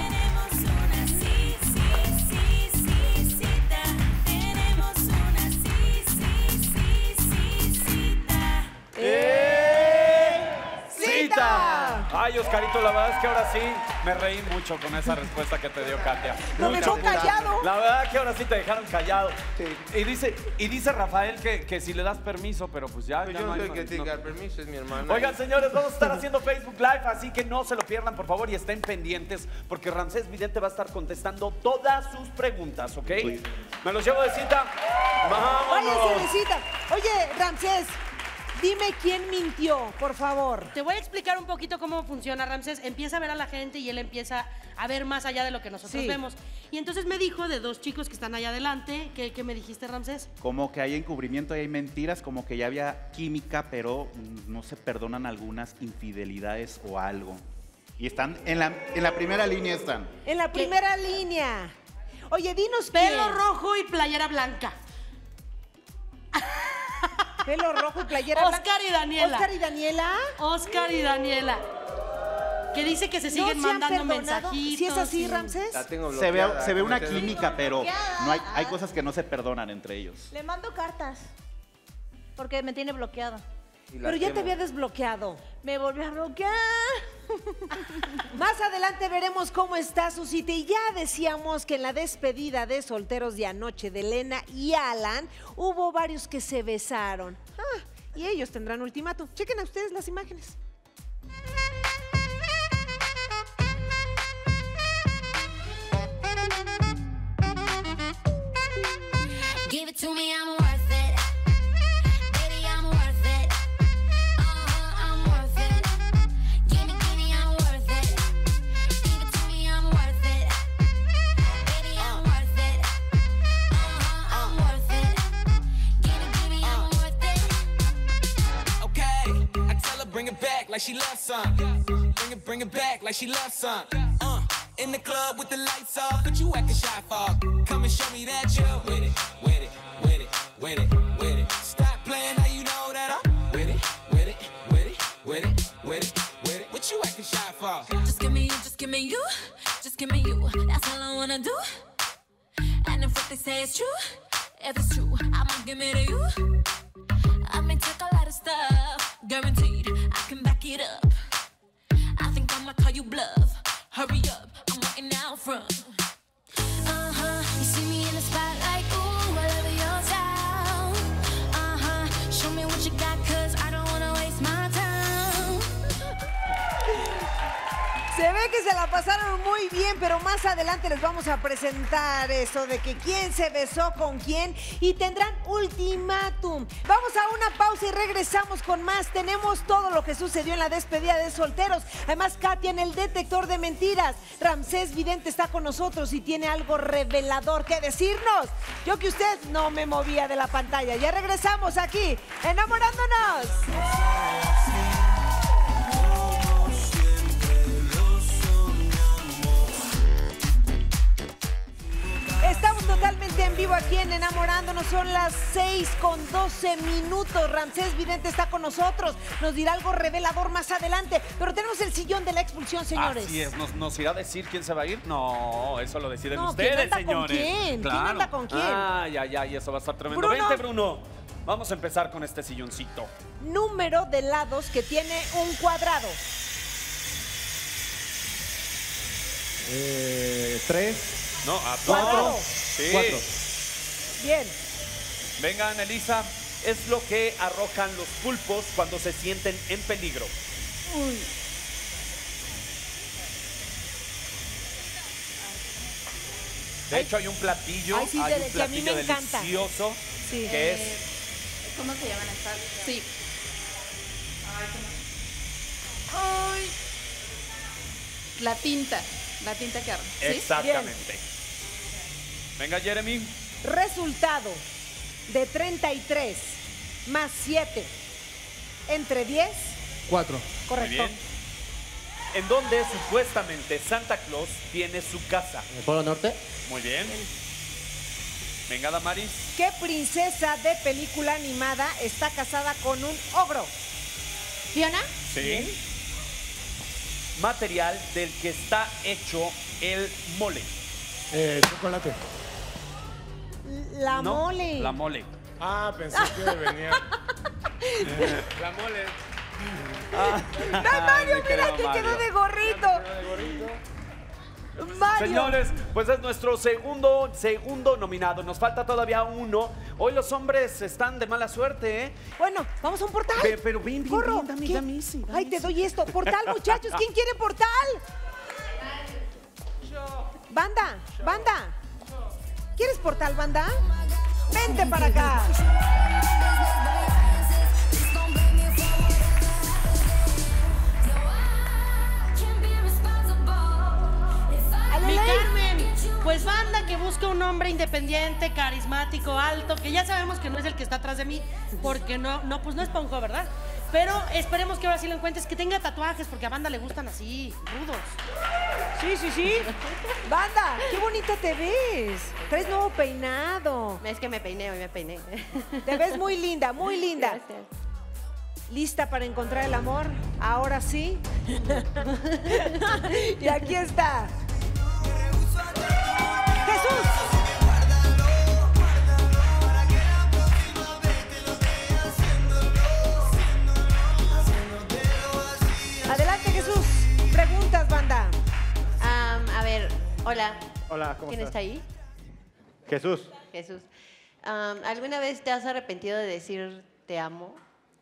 [SPEAKER 2] ¡Eh!
[SPEAKER 1] ¡Cita!
[SPEAKER 2] Ay, Oscarito, la verdad es que ahora sí me reí mucho con esa respuesta que te dio Katia.
[SPEAKER 1] Lo
[SPEAKER 2] Mucho.
[SPEAKER 1] dejó callado.
[SPEAKER 2] La verdad que ahora sí te dejaron callado. Y dice, y dice Rafael que, que si le das permiso, pero pues ya.
[SPEAKER 8] Pues
[SPEAKER 2] ya
[SPEAKER 8] yo no
[SPEAKER 2] hay
[SPEAKER 8] soy
[SPEAKER 2] más,
[SPEAKER 8] el que
[SPEAKER 2] no.
[SPEAKER 8] tenga permiso, es mi hermana.
[SPEAKER 2] Oigan, señores, vamos a estar haciendo Facebook Live, así que no se lo pierdan, por favor, y estén pendientes, porque Ramsés Vidente va a estar contestando todas sus preguntas, ¿ok? Me los llevo de cita.
[SPEAKER 1] Váyanse
[SPEAKER 2] ¡Vámonos!
[SPEAKER 1] de cita. Oye, Ramsés, dime quién mintió, por favor.
[SPEAKER 5] Te voy a explicar un poquito cómo funciona Ramsés. Empieza a ver a la gente y él empieza a ver más allá de lo que nosotros
[SPEAKER 1] Sí.
[SPEAKER 5] vemos. Y entonces me dijo de dos chicos que están allá adelante. ¿Qué, qué me dijiste, Ramsés?
[SPEAKER 17] Como que hay encubrimiento y hay mentiras, como que ya había química, pero mm, no se perdonan algunas infidelidades o algo. Y están en la, en la primera línea están.
[SPEAKER 1] En la primera línea. Oye, dinos
[SPEAKER 5] Pelo
[SPEAKER 1] quién.
[SPEAKER 5] rojo y playera blanca.
[SPEAKER 1] Pelo rojo y playera
[SPEAKER 5] Oscar
[SPEAKER 1] blanca.
[SPEAKER 5] y Daniela.
[SPEAKER 1] Oscar y Daniela.
[SPEAKER 5] Oscar y Daniela. Que dice que se
[SPEAKER 1] ¿No
[SPEAKER 5] siguen
[SPEAKER 1] se han
[SPEAKER 5] mandando
[SPEAKER 1] perdonado?
[SPEAKER 5] mensajitos.
[SPEAKER 1] ¿Sí es así,
[SPEAKER 5] y-
[SPEAKER 1] Ramsés?
[SPEAKER 8] La tengo
[SPEAKER 17] Se ve,
[SPEAKER 8] bloqueada,
[SPEAKER 17] se ve una
[SPEAKER 8] como te-
[SPEAKER 17] química, pero no hay, hay cosas que no se perdonan entre ellos.
[SPEAKER 23] Le mando cartas. Porque me tiene bloqueado.
[SPEAKER 8] Y la
[SPEAKER 1] Pero ya te
[SPEAKER 8] quemo.
[SPEAKER 1] había desbloqueado.
[SPEAKER 23] Me volvió a bloquear.
[SPEAKER 1] Más adelante veremos cómo está su cita. Y ya decíamos que en la despedida de solteros de anoche de Elena y Alan hubo varios que se besaron. Ah, y ellos tendrán ultimátum. Chequen a ustedes las imágenes.
[SPEAKER 12] Give it to me, I'm worth it. Baby, I'm worth it. Uh-huh, I'm worth it. Gimme, gimme, I'm worth it. Give it to me, I'm worth it. Baby, I'm worth it. Uh-huh, I'm worth it. Gimme, gimme, I'm worth it.
[SPEAKER 24] Okay, I tell her bring it back like she loves some. Bring it, bring it back like she loves some. Uh,
[SPEAKER 6] in the club with the lights off, but you acting shy for. Come and show me that you're with it, with it, with it, with it, with it. Stop playing, now you know that I'm with it, with it, with it, with it, with it, with it. What you acting shy for?
[SPEAKER 12] Just give me you, just give me you, just give me you. That's all I wanna do. And if what they say is true, if it's true, I'ma give it to you. I may take a lot of stuff, guaranteed I can back it up. I think I'ma call you bluff. Hurry up, I'm waiting out front. Uh-huh, you see me in the spotlight, ooh, I love your style. Uh-huh, show me what you got, cause I don't wanna waste my time.
[SPEAKER 1] Se ve que se la pasaron muy bien, pero más adelante les vamos a presentar eso de que quién se besó con quién y tendrán ultimátum. Vamos a una pausa y regresamos con más. Tenemos todo lo que sucedió en la despedida de solteros. Además, Katia en el detector de mentiras. Ramsés Vidente está con nosotros y tiene algo revelador que decirnos. Yo que usted no me movía de la pantalla. Ya regresamos aquí, enamorándonos. Estamos totalmente en vivo aquí en Enamorándonos. Son las seis con doce minutos. Ramsés Vidente está con nosotros. Nos dirá algo revelador más adelante. Pero tenemos el sillón de la expulsión, señores.
[SPEAKER 2] Así es. ¿Nos, nos irá a decir quién se va a ir? No, eso lo deciden
[SPEAKER 1] No,
[SPEAKER 2] ustedes,
[SPEAKER 1] ¿quién anda con
[SPEAKER 2] señores.
[SPEAKER 1] quién?
[SPEAKER 2] Claro.
[SPEAKER 1] ¿Quién anda con quién?
[SPEAKER 2] Ay, ay, ay, eso va a estar tremendo.
[SPEAKER 1] Bruno.
[SPEAKER 2] Vente, Bruno. Vamos a empezar con este silloncito.
[SPEAKER 1] Número de lados que tiene un cuadrado.
[SPEAKER 15] Eh, tres.
[SPEAKER 2] No, a
[SPEAKER 1] Cuatro.
[SPEAKER 2] Sí.
[SPEAKER 15] Cuatro.
[SPEAKER 1] Bien.
[SPEAKER 2] Venga, Anelisa. Es lo que arrojan los pulpos cuando se sienten en peligro.
[SPEAKER 1] Uy.
[SPEAKER 2] De hecho, hay un platillo,
[SPEAKER 1] Ay, sí,
[SPEAKER 2] hay
[SPEAKER 1] de-
[SPEAKER 2] un
[SPEAKER 1] que a mí
[SPEAKER 2] platillo
[SPEAKER 1] me encanta.
[SPEAKER 2] delicioso
[SPEAKER 1] Sí.
[SPEAKER 2] que
[SPEAKER 21] Eh,
[SPEAKER 2] es...
[SPEAKER 21] ¿Cómo se llaman estas? Sí. Ay, la tinta. La tinta que arma. ¿Sí?
[SPEAKER 2] Exactamente. Venga, Jeremy.
[SPEAKER 1] Resultado de treinta y tres más siete entre diez.
[SPEAKER 9] Cuatro.
[SPEAKER 1] Correcto.
[SPEAKER 2] Muy bien. En donde supuestamente Santa Claus tiene su casa.
[SPEAKER 7] ¿En el Polo Norte?
[SPEAKER 2] Muy bien. Venga, Damaris.
[SPEAKER 1] ¿Qué princesa de película animada está casada con un ogro?
[SPEAKER 3] ¿Fiona?
[SPEAKER 2] Sí. Material del que está hecho el mole.
[SPEAKER 9] Eh, chocolate.
[SPEAKER 1] La
[SPEAKER 2] No,
[SPEAKER 1] mole.
[SPEAKER 2] La mole.
[SPEAKER 9] Ah, pensé que venía. La mole.
[SPEAKER 1] ¡No, Mario,
[SPEAKER 2] Me
[SPEAKER 1] mira
[SPEAKER 2] creo,
[SPEAKER 1] que
[SPEAKER 2] Mario.
[SPEAKER 1] quedó de gorrito! Mario.
[SPEAKER 2] Señores, pues es nuestro segundo, segundo nominado. Nos falta todavía uno. Hoy los hombres están de mala suerte, ¿eh?
[SPEAKER 1] Bueno, vamos a un portal.
[SPEAKER 2] Pe- pero bien, bien,
[SPEAKER 1] Corro.
[SPEAKER 2] bien, dame,
[SPEAKER 1] ¿Qué?
[SPEAKER 2] dame ese, dame
[SPEAKER 1] Ay, te
[SPEAKER 2] ese.
[SPEAKER 1] doy esto. Portal, muchachos. ¿Quién quiere portal? Banda, banda. ¿Quieres portal, banda? Vente para acá.
[SPEAKER 5] Mi Carmen, pues banda que busca un hombre independiente, carismático, alto, que ya sabemos que no es el que está atrás de mí, porque no, no, pues no es Ponjo, ¿verdad? Pero esperemos que ahora sí lo encuentres, que tenga tatuajes, porque a banda le gustan así, rudos.
[SPEAKER 1] Sí, sí, sí. Banda, qué bonita te ves. Traes nuevo peinado.
[SPEAKER 23] Es que me peiné, hoy me peiné.
[SPEAKER 1] Te ves muy linda, muy linda.
[SPEAKER 23] Gracias.
[SPEAKER 1] ¿Lista para encontrar el amor? Ahora sí. Y aquí está. ¡Jesús! Adelante, Jesús. Preguntas, banda.
[SPEAKER 23] Am, a ver, hola.
[SPEAKER 17] Hola, ¿cómo
[SPEAKER 23] ¿Quién
[SPEAKER 17] estás?
[SPEAKER 23] está ahí?
[SPEAKER 17] Jesús.
[SPEAKER 23] Jesús. Am, ¿Alguna vez te has arrepentido de decir te amo?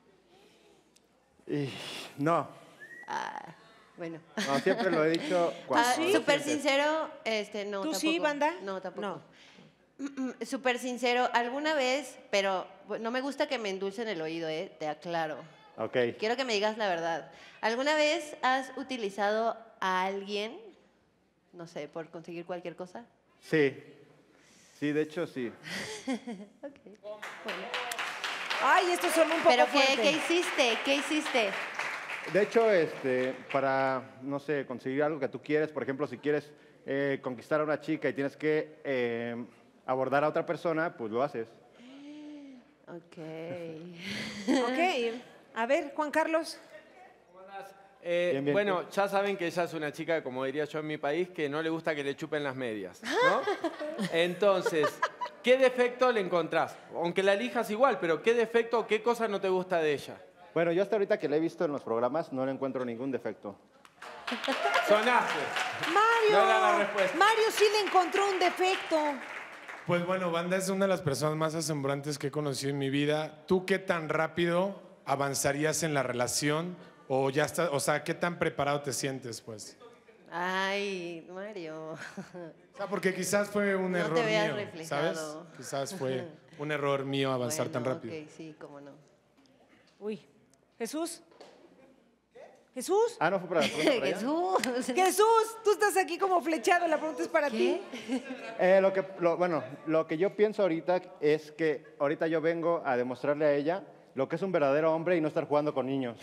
[SPEAKER 17] Y no,
[SPEAKER 23] Ah, bueno.
[SPEAKER 17] no, siempre lo he dicho cuando...
[SPEAKER 23] Ah, Súper
[SPEAKER 17] siempre.
[SPEAKER 23] sincero, este, no,
[SPEAKER 1] ¿Tú
[SPEAKER 23] tampoco.
[SPEAKER 1] sí, banda?
[SPEAKER 23] No, tampoco.
[SPEAKER 1] No.
[SPEAKER 23] Súper sincero, alguna vez, pero no me gusta que me endulcen el oído, ¿eh? Te aclaro.
[SPEAKER 17] Ok.
[SPEAKER 23] Quiero que me digas la verdad. ¿Alguna vez has utilizado a alguien, no sé, por conseguir cualquier cosa?
[SPEAKER 17] Sí. Sí, de hecho, sí.
[SPEAKER 23] Ok. Bueno.
[SPEAKER 1] Ay, esto son un poco
[SPEAKER 23] ¿Pero qué,
[SPEAKER 1] fuerte.
[SPEAKER 23] qué hiciste? ¿Qué hiciste?
[SPEAKER 17] De hecho, este, para, no sé, conseguir algo que tú quieres, por ejemplo, si quieres
[SPEAKER 7] eh, conquistar a una chica y tienes que eh, abordar a otra persona, pues lo haces.
[SPEAKER 23] Ok.
[SPEAKER 1] Ok. A ver, Juan Carlos.
[SPEAKER 4] Eh,
[SPEAKER 7] Bien, bien.
[SPEAKER 4] Bueno, ya saben que ella es una chica, como diría yo en mi país, que no le gusta que le chupen las medias, ¿no? Entonces, ¿qué defecto le encontrás? Aunque la elijas igual, pero ¿qué defecto o qué cosa no te gusta de ella?
[SPEAKER 7] Bueno, yo hasta ahorita que la he visto en los programas no le encuentro ningún defecto.
[SPEAKER 4] Sonaste.
[SPEAKER 1] Mario.
[SPEAKER 4] No era la respuesta.
[SPEAKER 1] Mario sí le encontró un defecto.
[SPEAKER 9] Pues bueno, Banda es una de las personas más asombrantes que he conocido en mi vida. ¿Tú qué tan rápido avanzarías en la relación? O ya está, o sea, ¿qué tan preparado te sientes, pues?
[SPEAKER 23] Ay, Mario.
[SPEAKER 9] O sea, porque quizás fue un
[SPEAKER 23] No
[SPEAKER 9] error
[SPEAKER 23] te veas
[SPEAKER 9] mío,
[SPEAKER 23] reflejado.
[SPEAKER 9] ¿sabes? Quizás fue un error mío avanzar tan
[SPEAKER 23] Bueno,
[SPEAKER 9] rápido.
[SPEAKER 23] Ok, sí, cómo no.
[SPEAKER 1] Uy. ¿Jesús? ¿Jesús?
[SPEAKER 7] Ah, no fue para, fue para allá.
[SPEAKER 23] Jesús.
[SPEAKER 1] Jesús, tú estás aquí como flechado, la pregunta es para ti.
[SPEAKER 7] Eh, lo que, lo- bueno, lo que yo pienso ahorita es que ahorita yo vengo a demostrarle a ella lo que es un verdadero hombre y no estar jugando con niños.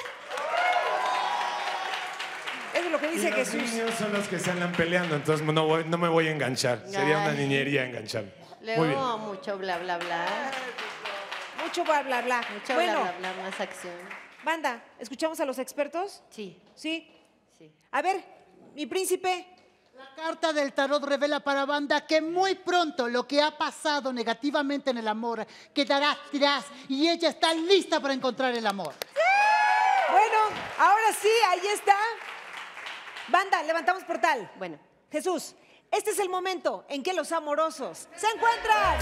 [SPEAKER 1] Eso es lo que
[SPEAKER 9] Y
[SPEAKER 1] dice
[SPEAKER 9] los
[SPEAKER 1] Jesús.
[SPEAKER 9] niños son los que se andan peleando, entonces no, voy- no me voy a enganchar. Sería una
[SPEAKER 23] Ay.
[SPEAKER 9] niñería enganchar.
[SPEAKER 23] Luego
[SPEAKER 9] Muy bien.
[SPEAKER 23] mucho bla, bla, bla.
[SPEAKER 1] Mucho bla, bla, bla.
[SPEAKER 23] Mucho
[SPEAKER 1] bueno,
[SPEAKER 23] bla, bla, bla, más acción.
[SPEAKER 1] banda, ¿escuchamos a los expertos?
[SPEAKER 23] Sí.
[SPEAKER 1] ¿Sí?
[SPEAKER 23] Sí.
[SPEAKER 1] A ver, mi príncipe.
[SPEAKER 11] La carta del tarot revela para Banda que muy pronto lo que ha pasado negativamente en el amor quedará atrás y ella está lista para encontrar el amor.
[SPEAKER 1] Bueno, ahora sí, ahí está. Banda, levantamos portal.
[SPEAKER 23] Bueno.
[SPEAKER 1] Jesús, este es el momento en que los amorosos se encuentran.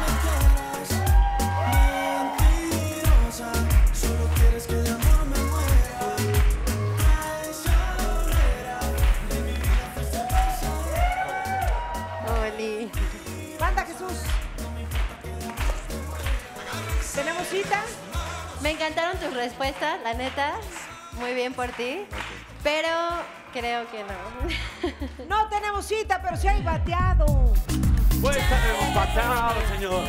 [SPEAKER 6] Solo quieres que de amor me muera. A esa hoguera de mi vida fuiste
[SPEAKER 23] Oli.
[SPEAKER 1] Banda, Jesús. ¿Tenemos cita?
[SPEAKER 23] Me encantaron tus respuestas, la neta. Muy bien por ti. Pero creo que no.
[SPEAKER 1] No tenemos cita, pero sí hay bateado.
[SPEAKER 2] Pues tenemos bateado, señor.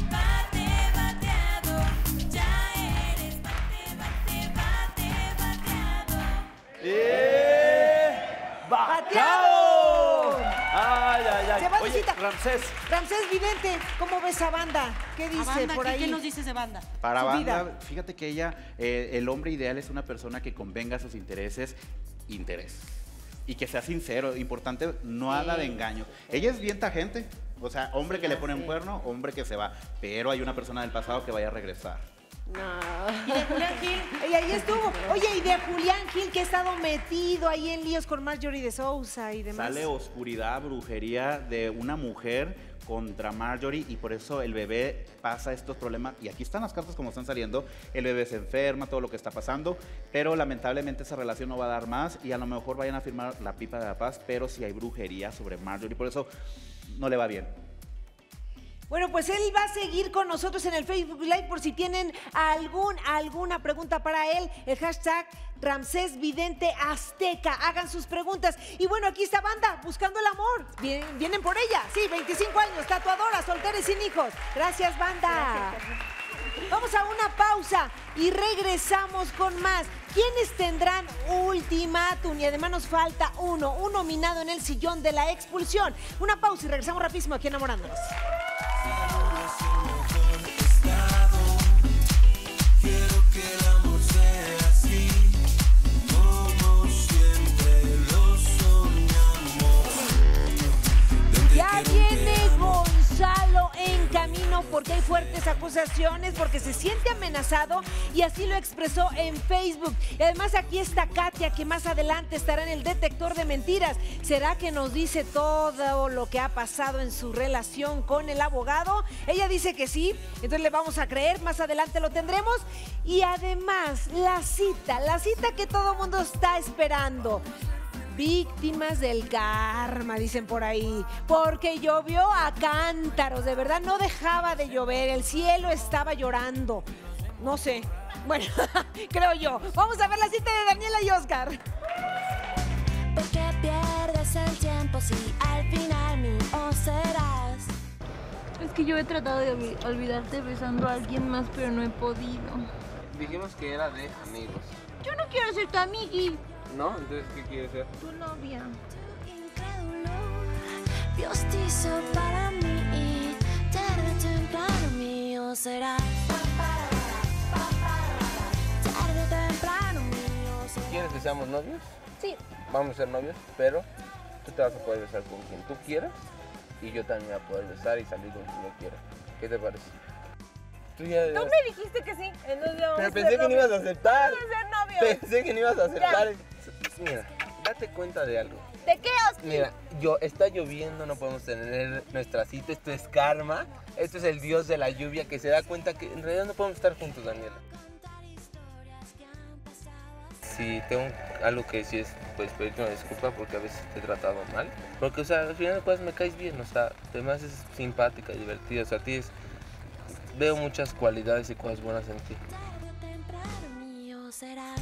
[SPEAKER 2] ¡Eh!
[SPEAKER 1] ¡Bateado!
[SPEAKER 2] Ay, ay, ay.
[SPEAKER 1] Se va de
[SPEAKER 2] Oye,
[SPEAKER 1] cita.
[SPEAKER 2] Ramsés.
[SPEAKER 1] Ramsés Vidente, ¿cómo ves a Banda? ¿Qué dice
[SPEAKER 5] Banda,
[SPEAKER 1] por
[SPEAKER 5] ¿qué-
[SPEAKER 1] ahí?
[SPEAKER 5] ¿Qué nos dices de Banda?
[SPEAKER 17] Para
[SPEAKER 1] Su
[SPEAKER 17] Banda,
[SPEAKER 1] vida.
[SPEAKER 17] fíjate que ella, eh, el hombre ideal es una persona que convenga a sus intereses, interés. Y que sea sincero, importante, no
[SPEAKER 23] Sí.
[SPEAKER 17] habla de engaño. Ella es bien tajente, o sea, hombre que le pone un
[SPEAKER 23] sí.
[SPEAKER 17] cuerno, hombre que se va. Pero hay una persona del pasado que vaya a regresar.
[SPEAKER 23] No.
[SPEAKER 1] ¿Y de Julián Gil? Y ahí estuvo. Oye, y de Julián Gil, que ha estado metido ahí en líos con Marjorie de Sousa y demás.
[SPEAKER 17] Sale oscuridad, brujería de una mujer contra Marjorie y por eso el bebé pasa estos problemas. Y aquí están las cartas como están saliendo. El bebé se enferma, todo lo que está pasando, pero lamentablemente esa relación no va a dar más y a lo mejor vayan a firmar la pipa de la paz, pero si hay brujería sobre Marjorie, por eso no le va bien.
[SPEAKER 1] Bueno, pues él va a seguir con nosotros en el Facebook Live por si tienen algún, alguna pregunta para él. El hashtag Ramsés Vidente Azteca. Hagan sus preguntas. Y bueno, aquí está Banda, buscando el amor. Vienen, vienen por ella. Sí, veinticinco años, tatuadora, soltera y sin hijos. Gracias, Banda. Vamos a una pausa y regresamos con más. ¿Quiénes tendrán ultimátum? Y además nos falta uno, un nominado en el sillón de la expulsión. Una pausa y regresamos rapidísimo aquí enamorándonos.
[SPEAKER 6] Quiero que el amor sea así, como siempre lo soñamos.
[SPEAKER 1] Ya viene Gonzalo en camino porque hay fuertes acusaciones, porque se siente amenazado y así lo expresó en Facebook. Y además aquí está Katia, que más adelante estará en el detector de mentiras. ¿Será que nos dice todo lo que ha pasado en su relación con el abogado? Ella dice que sí, entonces le vamos a creer, más adelante lo tendremos. Y además la cita, la cita que todo el mundo está esperando. Víctimas del karma, dicen por ahí, porque llovió a cántaros, de verdad no dejaba de llover, el cielo estaba llorando, no sé, bueno, creo yo. Vamos a ver la cita de Daniela y Oscar.
[SPEAKER 12] ¿Por qué pierdes el tiempo si al final mío serás?
[SPEAKER 13] Es que yo he tratado de olvi- olvidarte besando a alguien más, pero no he podido.
[SPEAKER 8] Dijimos que era de amigos.
[SPEAKER 13] Yo no quiero ser tu amigui,
[SPEAKER 8] ¿No? Entonces, ¿qué quieres ser?
[SPEAKER 13] tu novia.
[SPEAKER 12] Incrédulo. Dios te hizo para mí, tarde o temprano mío serás. Tarde o temprano mío serás.
[SPEAKER 8] ¿Quieres que seamos novios?
[SPEAKER 12] Sí.
[SPEAKER 8] Vamos a ser novios, pero tú te vas a poder besar con quien tú quieras y yo también voy a poder besar y salir con quien yo quiera. ¿Qué te parece? Tú ya...
[SPEAKER 13] Tú me dijiste que sí. Entonces vamos
[SPEAKER 8] Pero
[SPEAKER 13] a
[SPEAKER 8] pensé
[SPEAKER 13] ser
[SPEAKER 8] que no ibas a
[SPEAKER 13] novios.
[SPEAKER 8] aceptar.
[SPEAKER 13] Vamos a ser novios.
[SPEAKER 8] Pensé que no ibas a aceptar. Mira, date cuenta de algo.
[SPEAKER 13] ¿De qué, Oski?
[SPEAKER 8] Mira, yo, está lloviendo, no podemos tener nuestra cita. Esto es karma. Esto es el dios de la lluvia que se da cuenta que en realidad no podemos estar juntos, Daniela. Sí, tengo algo que decir, es pues pedirte una disculpa porque a veces te he tratado mal. Porque, o sea, al final de cuentas me caes bien, o sea, además es simpática, divertida, o sea, tienes... Veo muchas cualidades y cosas buenas en ti.
[SPEAKER 12] Tarde o temprano mío serás.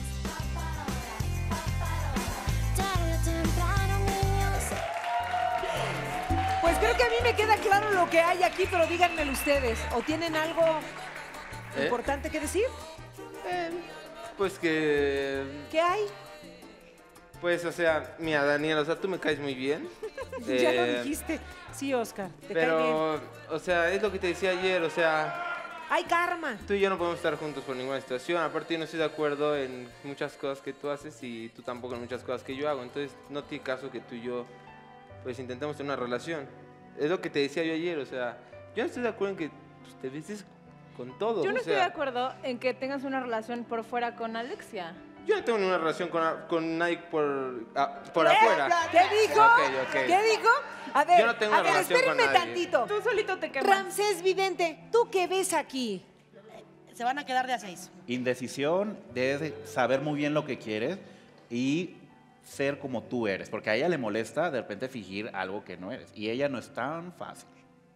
[SPEAKER 12] Tarde o temprano mío serás.
[SPEAKER 1] Pues creo que a mí me queda claro lo que hay aquí, pero díganmelo ustedes. ¿O tienen algo
[SPEAKER 8] ¿Eh?
[SPEAKER 1] importante que decir?
[SPEAKER 8] Eh, pues que...
[SPEAKER 1] ¿Qué hay?
[SPEAKER 8] Pues, o sea, mira, Daniela, o sea, tú me caes muy bien.
[SPEAKER 1] Ya lo
[SPEAKER 8] Eh,
[SPEAKER 1] dijiste. Sí, Oscar, te cae bien.
[SPEAKER 8] Pero, o sea, es lo que te decía ayer, o sea...
[SPEAKER 1] ¡Hay karma!
[SPEAKER 8] Tú y yo no podemos estar juntos por ninguna situación. Aparte, yo no estoy de acuerdo en muchas cosas que tú haces y tú tampoco en muchas cosas que yo hago. Entonces, no tiene caso que tú y yo, pues, intentemos tener una relación. Es lo que te decía yo ayer, o sea, yo no estoy de acuerdo en que pues, te beses con todo.
[SPEAKER 13] Yo no
[SPEAKER 8] o
[SPEAKER 13] estoy de
[SPEAKER 8] sea,
[SPEAKER 13] acuerdo en que tengas una relación por fuera con Alexia.
[SPEAKER 8] Yo no tengo ninguna relación con, con nadie por, ah, por
[SPEAKER 1] ¿Qué?
[SPEAKER 8] afuera.
[SPEAKER 1] ¿Qué dijo?
[SPEAKER 8] Ok, ok.
[SPEAKER 1] ¿Qué dijo? A ver,
[SPEAKER 8] Yo no tengo
[SPEAKER 1] a
[SPEAKER 8] una
[SPEAKER 1] ver,
[SPEAKER 8] relación con
[SPEAKER 1] espérenme
[SPEAKER 8] nadie.
[SPEAKER 1] tantito.
[SPEAKER 13] Tú solito te quemas.
[SPEAKER 1] Ramsés Vidente, ¿tú qué ves aquí?
[SPEAKER 5] Se van a quedar de a seis.
[SPEAKER 17] Indecisión, debes saber muy bien lo que quieres y ser como tú eres, porque a ella le molesta de repente fingir algo que no eres, y ella no es tan fácil.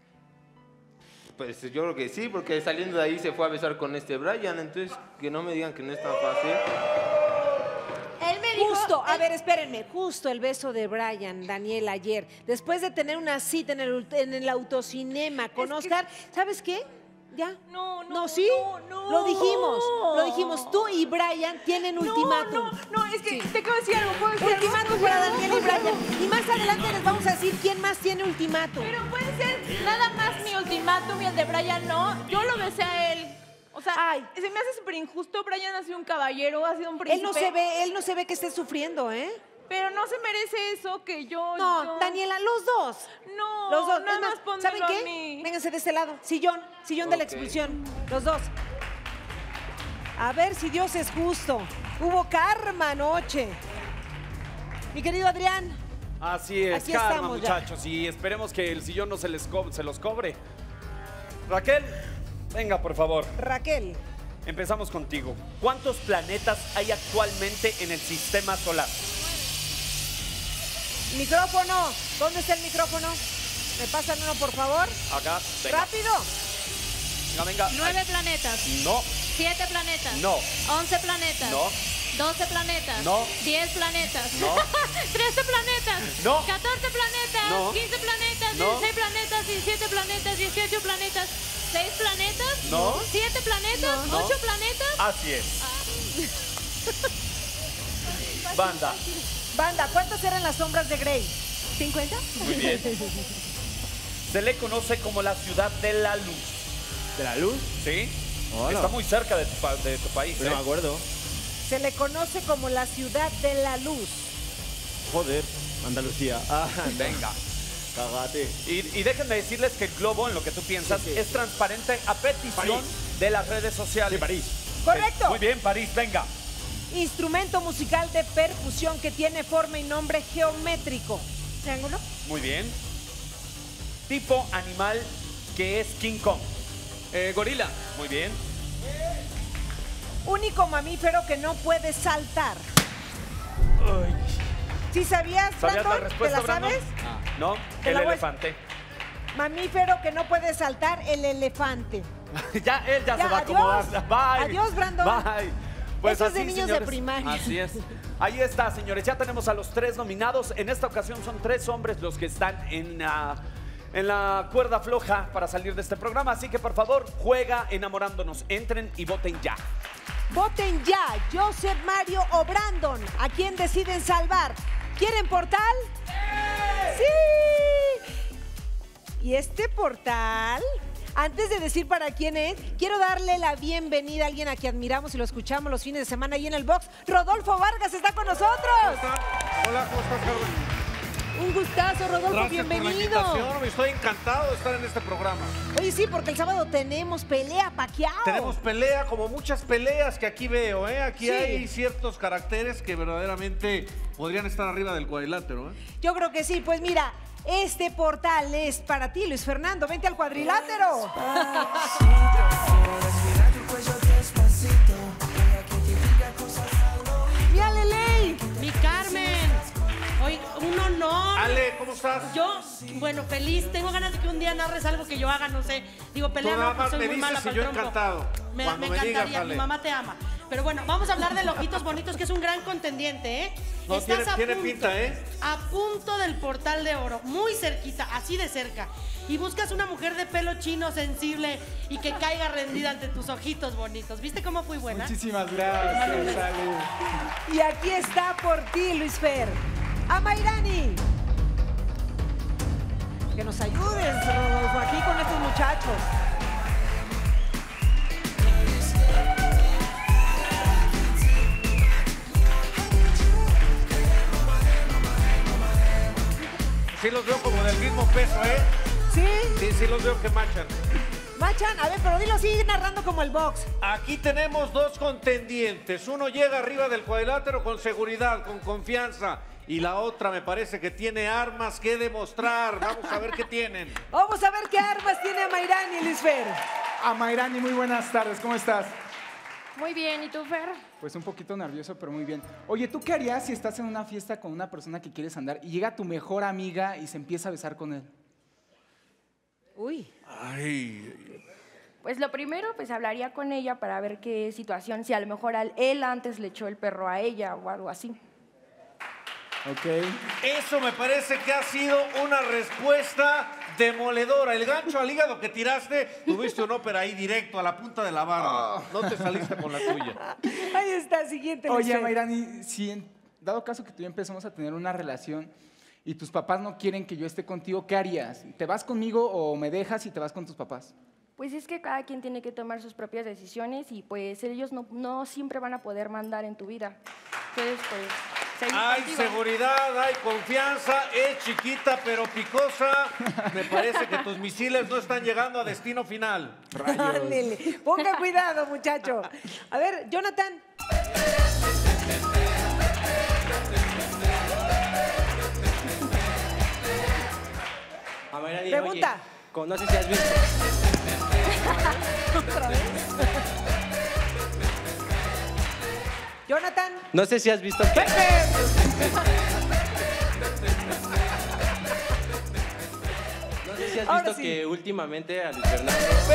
[SPEAKER 8] Pues yo creo que sí, porque saliendo de ahí se fue a besar con este Brian, entonces que no me digan que no es tan fácil.
[SPEAKER 1] Él me dijo, justo, a ver, espérenme, justo el beso de Brian, Daniel, ayer, después de tener una cita en el, en el autocinema con Oscar, ¿sabes qué? ¿Ya?
[SPEAKER 13] No, no,
[SPEAKER 1] ¿No, sí?
[SPEAKER 13] no, no.
[SPEAKER 1] Lo dijimos, lo dijimos. Tú y Brian tienen ultimátum.
[SPEAKER 13] No, no, es que te quiero decir algo, ¿puedo decir algo?
[SPEAKER 1] Ultimátum para Daniel y Brian. Y más adelante les vamos a decir quién más tiene ultimátum.
[SPEAKER 13] Pero puede ser nada más mi ultimátum y el de Brian no. Yo lo besé a él. O sea, se me hace súper injusto. Brian ha sido un caballero, ha sido un príncipe.
[SPEAKER 1] Él no se ve, él no se ve que esté sufriendo, ¿eh?
[SPEAKER 13] Pero no se merece eso que yo...
[SPEAKER 1] No,
[SPEAKER 13] yo-
[SPEAKER 1] Daniela, los dos.
[SPEAKER 13] No,
[SPEAKER 1] Los dos.
[SPEAKER 13] nada
[SPEAKER 1] Es más,
[SPEAKER 13] más pónmelo
[SPEAKER 1] ¿saben
[SPEAKER 13] a
[SPEAKER 1] qué?
[SPEAKER 13] mí.
[SPEAKER 1] Vénganse de este lado. Sillón, sillón de la
[SPEAKER 8] Ok.
[SPEAKER 1] expulsión. Los dos. A ver si Dios es justo. Hubo karma anoche. Mi querido Adrián.
[SPEAKER 2] Así es,
[SPEAKER 1] Aquí
[SPEAKER 2] karma,
[SPEAKER 1] estamos ya.
[SPEAKER 2] muchachos, y esperemos que el sillón no se, les co- se los cobre. Raquel, venga, por favor.
[SPEAKER 1] Raquel.
[SPEAKER 2] Empezamos contigo. ¿Cuántos planetas hay actualmente en el sistema solar?
[SPEAKER 1] Micrófono. ¿Dónde está el micrófono? ¿Me pasan uno, por favor?
[SPEAKER 2] Acá, venga.
[SPEAKER 1] ¡Rápido!
[SPEAKER 2] Venga, venga.
[SPEAKER 14] Nueve planetas.
[SPEAKER 2] No,
[SPEAKER 14] Siete planetas.
[SPEAKER 2] no,
[SPEAKER 14] Once planetas.
[SPEAKER 2] no,
[SPEAKER 14] Doce planetas.
[SPEAKER 2] No.
[SPEAKER 14] Diez planetas.
[SPEAKER 2] No.
[SPEAKER 14] Trece planetas.
[SPEAKER 2] No.
[SPEAKER 14] Catorce planetas.
[SPEAKER 2] No.
[SPEAKER 14] Quince planetas.
[SPEAKER 2] No.
[SPEAKER 14] Dieciséis planetas. Diecisiete planetas. Dieciocho planetas. Seis planetas.
[SPEAKER 2] No.
[SPEAKER 14] Siete planetas.
[SPEAKER 2] No.
[SPEAKER 14] Ocho planetas.
[SPEAKER 2] así es. Banda.
[SPEAKER 1] Banda, ¿cuántas eran las sombras de Grey? ¿cincuenta?
[SPEAKER 2] Muy bien. Se le conoce como la ciudad de la luz.
[SPEAKER 16] ¿De la luz?
[SPEAKER 2] ¿Sí?
[SPEAKER 16] Hola.
[SPEAKER 2] Está muy cerca de tu, pa- de tu país.
[SPEAKER 16] No
[SPEAKER 2] ¿eh?
[SPEAKER 16] me acuerdo.
[SPEAKER 1] Se le conoce como la ciudad de la luz.
[SPEAKER 16] Joder, Andalucía. Ah,
[SPEAKER 2] Venga.
[SPEAKER 16] Cagate.
[SPEAKER 2] Y, y déjenme decirles que el globo, en lo que tú piensas, es transparente a petición
[SPEAKER 16] París.
[SPEAKER 2] de las redes sociales.
[SPEAKER 16] Sí, París.
[SPEAKER 1] Correcto.
[SPEAKER 2] Muy bien, París, venga.
[SPEAKER 1] Instrumento musical de percusión que tiene forma y nombre geométrico. ¿Triángulo?
[SPEAKER 2] Muy bien. Tipo animal que es King Kong.
[SPEAKER 16] Eh, gorila.
[SPEAKER 2] Muy bien.
[SPEAKER 1] Único mamífero que no puede saltar. ¿Sí sabías,
[SPEAKER 2] ¿Sabías la
[SPEAKER 1] Brandon?
[SPEAKER 2] respuesta,
[SPEAKER 1] ¿Te la
[SPEAKER 2] Brandon?
[SPEAKER 1] sabes?
[SPEAKER 2] No,
[SPEAKER 1] Te
[SPEAKER 2] el
[SPEAKER 1] la voy a-
[SPEAKER 2] elefante.
[SPEAKER 1] Mamífero que no puede saltar, el elefante.
[SPEAKER 2] ya, él ya,
[SPEAKER 1] Ya,
[SPEAKER 2] se va a
[SPEAKER 1] adiós.
[SPEAKER 2] acomodar. Bye.
[SPEAKER 1] Adiós, Brandon.
[SPEAKER 2] Bye. Pues
[SPEAKER 1] Eso es de
[SPEAKER 2] así,
[SPEAKER 1] niños de
[SPEAKER 2] señores.
[SPEAKER 1] primaria.
[SPEAKER 2] Así es. Ahí está, señores. Ya tenemos a los tres nominados. En esta ocasión son tres hombres los que están en la, en la cuerda floja para salir de este programa. Así que, por favor, juega enamorándonos. Entren y voten ya.
[SPEAKER 1] Voten ya, Joseph, Mario o Brandon. ¿A quién deciden salvar? ¿Quieren portal? ¡Sí! Y este portal, antes de decir para quién es, quiero darle la bienvenida a alguien a quien admiramos y lo escuchamos los fines de semana ahí en el box. Rodolfo Vargas está con nosotros.
[SPEAKER 18] Hola, ¿cómo estás, Carmen?
[SPEAKER 1] Un gustazo, Rodolfo,
[SPEAKER 18] Gracias
[SPEAKER 1] bienvenido.
[SPEAKER 18] por la invitación. Estoy encantado de estar en este programa.
[SPEAKER 1] Oye, sí, porque el sábado tenemos pelea, Pacquiao.
[SPEAKER 18] Tenemos pelea, como muchas peleas que aquí veo, ¿eh? Aquí
[SPEAKER 1] Sí.
[SPEAKER 18] hay ciertos caracteres que verdaderamente podrían estar arriba del cuadrilátero, ¿eh?
[SPEAKER 1] Yo creo que sí, pues mira, este portal es para ti, Luis Fernando. Vente al cuadrilátero. ¡Mi Aleley!
[SPEAKER 5] ¡Mi Carmen! Hoy, un honor.
[SPEAKER 18] Ale, ¿cómo estás?
[SPEAKER 5] Yo, bueno, feliz. Tengo ganas de que un día narres algo que yo haga, no sé. Digo, pelea
[SPEAKER 18] Tú nada
[SPEAKER 5] no, pues
[SPEAKER 18] más
[SPEAKER 5] soy
[SPEAKER 18] me
[SPEAKER 5] muy
[SPEAKER 18] dices
[SPEAKER 5] mala
[SPEAKER 18] y
[SPEAKER 5] para
[SPEAKER 18] yo
[SPEAKER 5] el trompo.
[SPEAKER 18] encantado.
[SPEAKER 5] Me,
[SPEAKER 18] Cuando
[SPEAKER 5] me
[SPEAKER 18] me
[SPEAKER 5] encantaría,
[SPEAKER 18] digas, Ale.
[SPEAKER 5] mi mamá te ama. Pero bueno, vamos a hablar de Ojitos Bonitos, que es un gran contendiente, ¿eh?
[SPEAKER 18] No,
[SPEAKER 5] Estás
[SPEAKER 18] tiene,
[SPEAKER 5] a
[SPEAKER 18] tiene
[SPEAKER 5] punto,
[SPEAKER 18] pinta, ¿eh?
[SPEAKER 5] a punto del portal de oro, muy cerquita, así de cerca. Y buscas una mujer de pelo chino, sensible y que caiga rendida ante tus ojitos bonitos. ¿Viste cómo fui buena?
[SPEAKER 10] Muchísimas gracias, Ale.
[SPEAKER 1] Y aquí está por ti, Luis Fer. A Mayrani. Que nos ayudes, Rodolfo, aquí con estos muchachos.
[SPEAKER 18] Sí los veo como del mismo peso, ¿eh?
[SPEAKER 1] ¿Sí?
[SPEAKER 18] Sí, sí los veo que machan.
[SPEAKER 1] Machan, a ver, pero dilo, sigue narrando como el box.
[SPEAKER 18] Aquí tenemos dos contendientes. Uno llega arriba del cuadrilátero con seguridad, con confianza. Y la otra me parece que tiene armas que demostrar. Vamos a ver qué tienen.
[SPEAKER 1] Vamos a ver qué armas tiene a Mayrani, Luis Fer.
[SPEAKER 10] A Mayrani, muy buenas tardes, ¿cómo estás?
[SPEAKER 3] Muy bien, ¿y tú, Fer?
[SPEAKER 10] Pues un poquito nervioso, pero muy bien. Oye, ¿tú qué harías si estás en una fiesta con una persona que quieres andar y llega tu mejor amiga y se empieza a besar con él?
[SPEAKER 1] Uy.
[SPEAKER 18] Ay.
[SPEAKER 3] Pues lo primero, pues hablaría con ella para ver qué situación, si a lo mejor al- él antes le echó el perro a ella o algo así.
[SPEAKER 10] Ok.
[SPEAKER 18] Eso me parece que ha sido una respuesta demoledora. El gancho al hígado que tiraste, tuviste un ópera ahí directo a la punta de la barba. No te saliste con la tuya.
[SPEAKER 1] Ahí está, siguiente, Luis
[SPEAKER 10] Oye,
[SPEAKER 1] Fer.
[SPEAKER 10] Mayrani, si en dado caso que tú y yo empezamos a tener una relación y tus papás no quieren que yo esté contigo, ¿qué harías? ¿Te vas conmigo o me dejas y te vas con tus papás?
[SPEAKER 3] Pues es que cada quien tiene que tomar sus propias decisiones y pues ellos no, no siempre van a poder mandar en tu vida. Entonces, pues, seguir
[SPEAKER 18] Hay
[SPEAKER 3] contigo.
[SPEAKER 18] seguridad, hay confianza, es chiquita pero picosa. Me parece que tus misiles no están llegando a destino final.
[SPEAKER 1] Ándele. Ponga cuidado, muchacho. A ver, Jonathan.
[SPEAKER 19] A Mayrani,
[SPEAKER 1] Pregunta.
[SPEAKER 19] oye, con- no sé si has visto.
[SPEAKER 1] ¿Otra vez? Jonathan.
[SPEAKER 19] No sé si has visto que. No sé si has
[SPEAKER 1] Ahora
[SPEAKER 19] visto
[SPEAKER 1] sí.
[SPEAKER 19] que últimamente a Luis Fernando.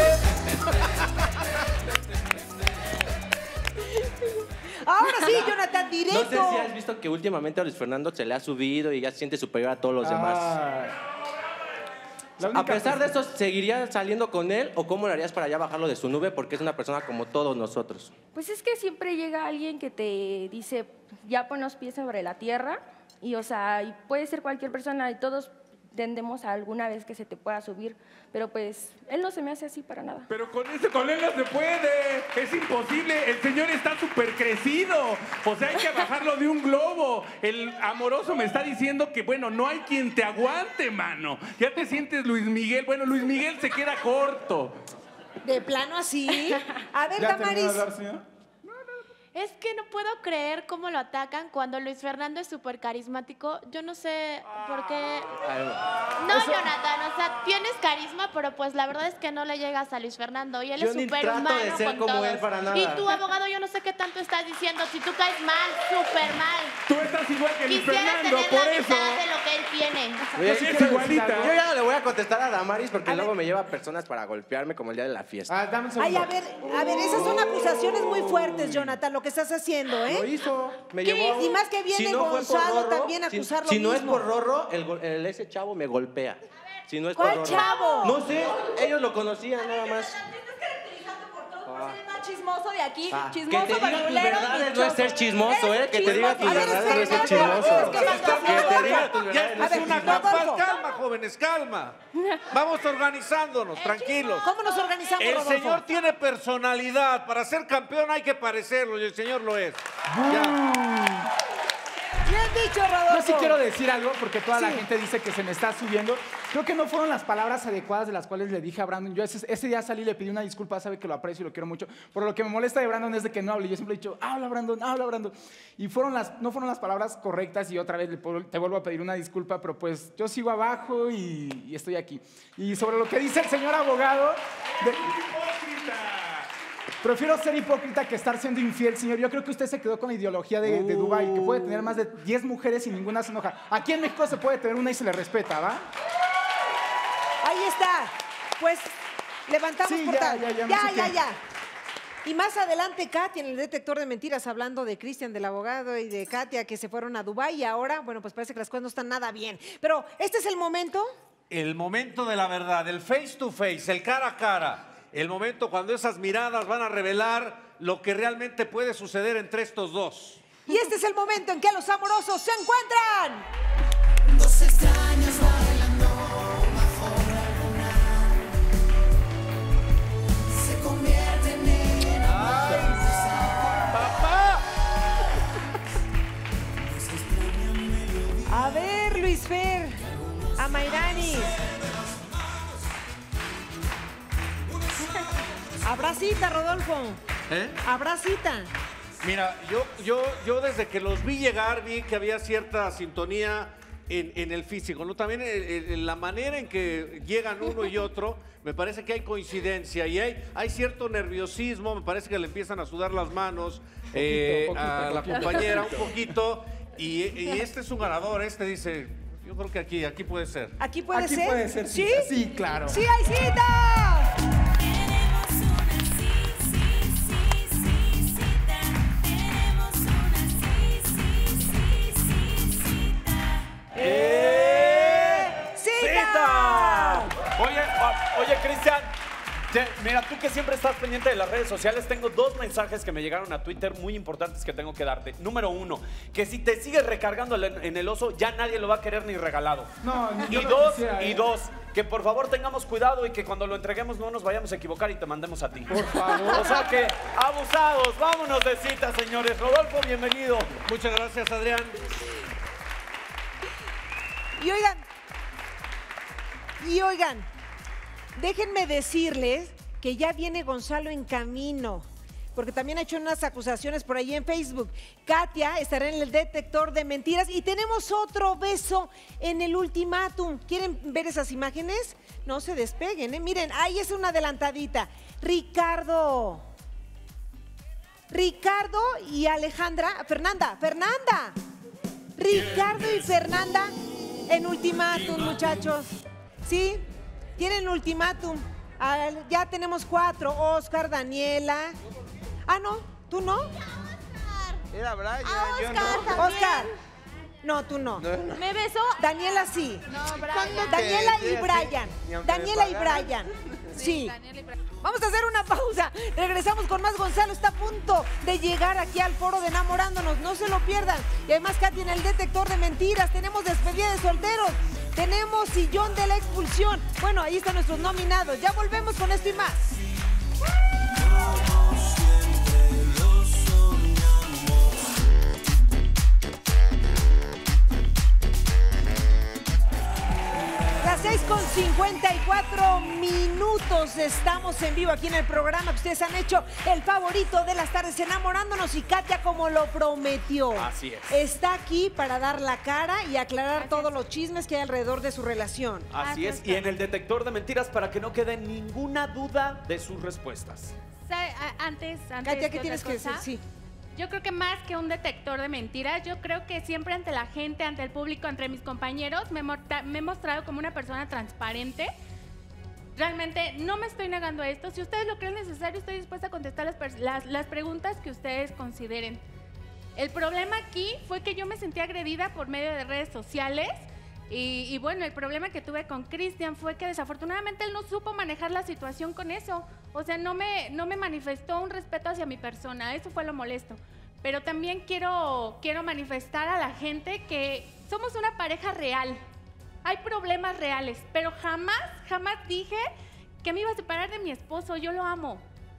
[SPEAKER 1] Ahora sí, Jonathan, directo.
[SPEAKER 19] No sé si has visto que últimamente a Luis Fernando se le ha subido y ya se siente superior a todos los demás.
[SPEAKER 10] Ah. La
[SPEAKER 19] A
[SPEAKER 10] única
[SPEAKER 19] pesar de esto, ¿seguirías saliendo con él o cómo lo harías para ya bajarlo de su nube? Porque es una persona como todos nosotros.
[SPEAKER 3] Pues es que siempre llega alguien que te dice, ya pon los pies sobre la tierra, y o sea, y puede ser cualquier persona, y todos tendemos a alguna vez que se te pueda subir, pero pues él no se me hace así para nada.
[SPEAKER 20] Pero con ese con él no se puede, es imposible, el señor está súper crecido, o sea, hay que bajarlo de un globo. El amoroso me está diciendo que, bueno, no hay quien te aguante, mano. Ya te sientes Luis Miguel, bueno, Luis Miguel se queda corto.
[SPEAKER 1] De plano así. A ver,
[SPEAKER 20] ¿Ya terminó de
[SPEAKER 1] Damaris.
[SPEAKER 20] hablar, señor?
[SPEAKER 24] Es que no puedo creer cómo lo atacan cuando Luis Fernando es súper carismático. Yo no sé por qué... No,
[SPEAKER 19] Eso-
[SPEAKER 24] Jonathan, o sea, tienes carisma, pero pues la verdad es que no le llegas a Luis Fernando. Y él
[SPEAKER 19] Yo
[SPEAKER 24] es
[SPEAKER 19] ni
[SPEAKER 24] súper
[SPEAKER 19] trato de
[SPEAKER 24] humano
[SPEAKER 19] ser
[SPEAKER 24] con
[SPEAKER 19] como
[SPEAKER 24] todos.
[SPEAKER 19] él para nada.
[SPEAKER 24] Y tú, abogado, yo no sé qué tanto estás diciendo. Si tú caes mal, súper mal.
[SPEAKER 20] Tú estás igual que Luis
[SPEAKER 24] Quisiera
[SPEAKER 20] Fernando,
[SPEAKER 24] tener
[SPEAKER 20] por
[SPEAKER 24] la
[SPEAKER 20] eso.
[SPEAKER 24] mitad de lo que él tiene.
[SPEAKER 19] Oye,
[SPEAKER 20] Es
[SPEAKER 19] sí
[SPEAKER 20] igualita.
[SPEAKER 19] quiero decir algo. Yo ya no le voy a contestar a Damaris porque luego me lleva personas para golpearme como el día de la fiesta.
[SPEAKER 10] Ah, dame un
[SPEAKER 1] Ay,
[SPEAKER 10] segundo.
[SPEAKER 1] a ver, a ver, esas son acusaciones muy fuertes, Jonathan, lo que estás haciendo, ¿eh?
[SPEAKER 19] Lo hizo. Me
[SPEAKER 1] ¿Qué?
[SPEAKER 19] llevó a un-
[SPEAKER 1] Y más que viene
[SPEAKER 19] Si no fue por
[SPEAKER 1] Gonzalo
[SPEAKER 19] Rorro,
[SPEAKER 1] también a
[SPEAKER 19] si-
[SPEAKER 1] acusar lo
[SPEAKER 19] Si no es
[SPEAKER 1] mismo.
[SPEAKER 19] por Rorro, el, go- el- ese chavo me golpea. Si no es
[SPEAKER 1] ¿Cuál
[SPEAKER 19] por Rorro.
[SPEAKER 1] chavo?
[SPEAKER 19] No sé, ellos lo conocían nada más. Ah.
[SPEAKER 13] chismoso de aquí,
[SPEAKER 19] Ah, que
[SPEAKER 13] chismoso,
[SPEAKER 19] te diga tus
[SPEAKER 13] bandulero,
[SPEAKER 19] verdades no es
[SPEAKER 13] dichoso.
[SPEAKER 19] ser chismoso,
[SPEAKER 13] Eres
[SPEAKER 19] ¿eh? Que te diga tus
[SPEAKER 13] chismoso. A ver,
[SPEAKER 19] verdades no es ser
[SPEAKER 13] espera, espera,
[SPEAKER 19] chismoso.
[SPEAKER 13] espera, espera,
[SPEAKER 19] Que te diga tus
[SPEAKER 18] Ya
[SPEAKER 19] verdades
[SPEAKER 18] esto
[SPEAKER 19] no
[SPEAKER 18] es
[SPEAKER 19] es
[SPEAKER 18] una
[SPEAKER 19] ser chismoso.
[SPEAKER 18] campal. Calma, jóvenes, calma. Vamos organizándonos, tranquilos.
[SPEAKER 1] ¿Cómo nos organizamos,
[SPEAKER 18] El
[SPEAKER 1] Rodolfo?
[SPEAKER 18] señor tiene personalidad. Para ser campeón hay que parecerlo y el señor lo es. Ya.
[SPEAKER 1] Bien dicho, Rodolfo.
[SPEAKER 10] Yo sí quiero decir algo porque toda la
[SPEAKER 1] Sí.
[SPEAKER 10] gente dice que se me está subiendo. Creo que no fueron las palabras adecuadas de las cuales le dije a Brandon. Yo ese, ese día salí y le pedí una disculpa, sabe que lo aprecio y lo quiero mucho. Pero lo que me molesta de Brandon es de que no hable. Yo siempre he dicho, habla Brandon, habla Brandon. Y fueron las, no fueron las palabras correctas y otra vez le puedo- te vuelvo a pedir una disculpa, pero pues yo sigo abajo y, y estoy aquí. Y sobre lo que dice el señor abogado... de- Prefiero ser hipócrita que estar siendo infiel, señor. Yo creo que usted se quedó con la ideología de, de Dubái, que puede tener más de diez mujeres y ninguna se enoja. Aquí en México se puede tener una y se le respeta, ¿va?
[SPEAKER 1] Ahí está. Pues levantamos
[SPEAKER 10] Sí,
[SPEAKER 1] por
[SPEAKER 10] ya,
[SPEAKER 1] tal.
[SPEAKER 10] ya, ya, no
[SPEAKER 1] ya,
[SPEAKER 10] sé
[SPEAKER 1] ya,
[SPEAKER 10] qué.
[SPEAKER 1] ya. Y más adelante, Katia, en el detector de mentiras, hablando de Cristian, del abogado, y de Katia, que se fueron a Dubái y ahora, bueno, pues parece que las cosas no están nada bien. Pero este es el momento.
[SPEAKER 18] El momento de la verdad, el face to face, el cara a cara. El momento cuando esas miradas van a revelar lo que realmente puede suceder entre estos dos.
[SPEAKER 1] Y este es el momento en que los amorosos se encuentran.
[SPEAKER 6] Dos extraños bailando bajo la luna se convierten en
[SPEAKER 18] ¡Papá!
[SPEAKER 1] A ver, Luis Fer, a Mayrani. Abracita, Rodolfo.
[SPEAKER 18] ¿Eh?
[SPEAKER 1] Abracita.
[SPEAKER 18] Mira, yo, yo, yo desde que los vi llegar vi que había cierta sintonía en, en el físico, ¿no? También en, en- en la manera en que llegan uno y otro, me parece que hay coincidencia y hay, hay cierto nerviosismo, me parece que le empiezan a sudar las manos eh,
[SPEAKER 10] poquito,
[SPEAKER 18] a la
[SPEAKER 10] poquito.
[SPEAKER 18] compañera un poquito y, y este es un ganador, este dice, yo creo que aquí, aquí puede ser.
[SPEAKER 1] ¿Aquí puede
[SPEAKER 10] Aquí
[SPEAKER 1] ser?
[SPEAKER 10] puede ser
[SPEAKER 1] ¿Sí?
[SPEAKER 10] cita. Sí, claro.
[SPEAKER 1] ¡Sí hay cita!
[SPEAKER 2] ¡Eh!
[SPEAKER 1] ¡Cita!
[SPEAKER 2] Oye, o- oye, Cristian, te- mira, tú que siempre estás pendiente de las redes sociales, tengo dos mensajes que me llegaron a Twitter muy importantes que tengo que darte. Número uno, que si te sigues recargando en en el oso, ya nadie lo va a querer ni regalado.
[SPEAKER 10] No, ni yo
[SPEAKER 2] Y
[SPEAKER 10] lo
[SPEAKER 2] dos,
[SPEAKER 10] quisiera,
[SPEAKER 2] y
[SPEAKER 10] ¿eh?
[SPEAKER 2] dos, que por favor tengamos cuidado y que cuando lo entreguemos no nos vayamos a equivocar y te mandemos a ti.
[SPEAKER 10] Por favor.
[SPEAKER 2] O sea que, abusados, vámonos de cita, señores. Rodolfo, bienvenido.
[SPEAKER 18] Muchas gracias, Adrián.
[SPEAKER 1] Y oigan, y oigan, déjenme decirles que ya viene Gonzalo en camino, porque también ha hecho unas acusaciones por ahí en Facebook. Katia estará en el detector de mentiras y tenemos otro beso en el ultimátum. ¿Quieren ver esas imágenes? No se despeguen, ¿eh? Miren, ahí es una adelantadita. Ricardo. Ricardo y Alejandra. Fernanda, Fernanda. Ricardo y Fernanda en ultimátum, muchachos. ¿Sí? Tienen ultimátum. Ah, ya tenemos cuatro. Oscar, Daniela. Ah, no, ¿tú no?
[SPEAKER 4] Era Brian,
[SPEAKER 1] Ah,
[SPEAKER 4] yo
[SPEAKER 1] Oscar,
[SPEAKER 4] no.
[SPEAKER 1] también. Oscar. No, tú no.
[SPEAKER 4] No, no.
[SPEAKER 1] ¿Me besó? Daniela sí.
[SPEAKER 24] No, Brian.
[SPEAKER 1] Daniela
[SPEAKER 4] Sí,
[SPEAKER 1] y
[SPEAKER 4] sí,
[SPEAKER 1] Brian.
[SPEAKER 4] ni aunque me
[SPEAKER 1] Daniela y
[SPEAKER 4] pagaran.
[SPEAKER 1] Brian. Sí. Vamos a hacer una pausa. Regresamos con más. Gonzalo está a punto de llegar aquí al foro de Enamorándonos. No se lo pierdan. Y además, Katy, en el detector de mentiras. Tenemos despedida de solteros. Tenemos sillón de la expulsión. Bueno, ahí están nuestros nominados. Ya volvemos con esto y más. Las seis con cincuenta y cuatro minutos estamos en vivo aquí en el programa que ustedes han hecho el favorito de las tardes, Enamorándonos, y Katia, como lo prometió,
[SPEAKER 2] Así es.
[SPEAKER 1] está aquí para dar la cara y aclarar todos los chismes que hay alrededor de su relación.
[SPEAKER 2] Así es, y en el detector de mentiras para que no quede ninguna duda de sus respuestas.
[SPEAKER 15] Sa- a- Antes, antes
[SPEAKER 1] Katia, ¿qué
[SPEAKER 15] otra
[SPEAKER 1] tienes que
[SPEAKER 15] cosa,
[SPEAKER 1] decir? Sí.
[SPEAKER 15] Yo creo que más que un detector de mentiras, yo creo que siempre ante la gente, ante el público, entre mis compañeros, me, he morta- me he mostrado como una persona transparente. Realmente no me estoy negando a esto. Si ustedes lo creen necesario, estoy dispuesta a contestar las, pers- las, las preguntas que ustedes consideren. El problema aquí fue que yo me sentí agredida por medio de redes sociales. Y, y bueno, el problema que tuve con Cristian fue que desafortunadamente él no supo manejar la situación con eso. O sea, no me, no me manifestó un respeto hacia mi persona, eso fue lo molesto. Pero también quiero, quiero manifestar a la gente que somos una pareja real. Hay problemas reales, pero jamás, jamás dije que me iba a separar de mi esposo, yo lo amo.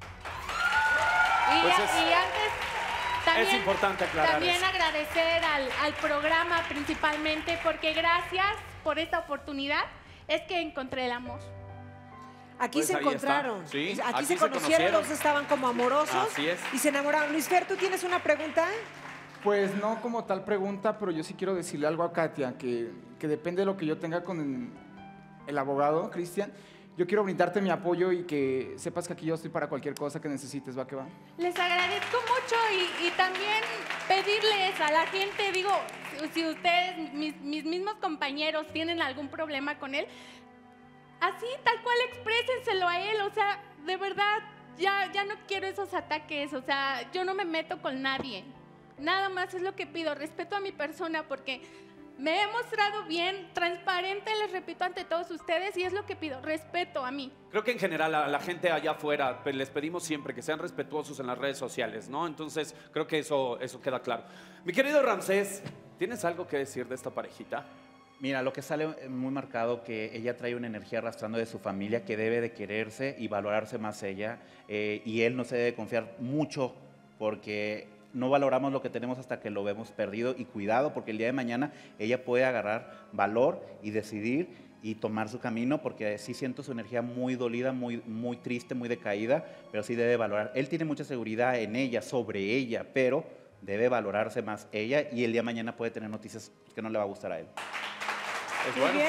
[SPEAKER 15] Y,
[SPEAKER 2] Pues es-
[SPEAKER 15] y antes... También,
[SPEAKER 2] es importante aclarar
[SPEAKER 15] También
[SPEAKER 2] eso.
[SPEAKER 15] agradecer al, al programa principalmente porque gracias por esta oportunidad es que encontré el amor.
[SPEAKER 1] Aquí
[SPEAKER 2] Pues
[SPEAKER 1] se
[SPEAKER 2] ahí está.
[SPEAKER 1] encontraron.
[SPEAKER 2] Sí,
[SPEAKER 1] aquí,
[SPEAKER 2] aquí
[SPEAKER 1] se
[SPEAKER 2] se
[SPEAKER 1] conocieron,
[SPEAKER 2] conocieron.
[SPEAKER 1] los dos estaban como amorosos.
[SPEAKER 2] Así es.
[SPEAKER 1] Y se enamoraron. Luis Fer, ¿tú tienes una pregunta?
[SPEAKER 10] Pues no como tal pregunta, pero yo sí quiero decirle algo a Katia, que, que depende de lo que yo tenga con el, el abogado, Cristian. Yo quiero brindarte mi apoyo y que sepas que aquí yo estoy para cualquier cosa que necesites, ¿va que va?
[SPEAKER 15] Les agradezco mucho y, y también pedirles a la gente, digo, si- si ustedes, mis, mis mismos compañeros, tienen algún problema con él, así, tal cual, exprésenselo a él. O sea, de verdad, ya, ya no quiero esos ataques. O sea, yo no me meto con nadie. Nada más es lo que pido, respeto a mi persona porque me he mostrado bien, transparente, les repito, ante todos ustedes y es lo que pido, respeto a mí.
[SPEAKER 2] Creo que en general a la gente allá afuera pues, les pedimos siempre que sean respetuosos en las redes sociales, ¿no? Entonces creo que eso, eso queda claro. Mi querido Ramsés, ¿tienes algo que decir de esta parejita?
[SPEAKER 17] Mira, lo que sale muy marcado que ella trae una energía arrastrando de su familia que debe de quererse y valorarse más ella eh, y él no se debe confiar mucho porque no valoramos lo que tenemos hasta que lo vemos perdido y cuidado porque el día de mañana ella puede agarrar valor y decidir y tomar su camino porque sí siento su energía muy dolida, muy, muy triste, muy decaída, pero sí debe valorar. Él tiene mucha seguridad en ella, sobre ella, pero debe valorarse más ella y el día de mañana puede tener noticias que no le va a gustar a él.
[SPEAKER 1] Muy bien.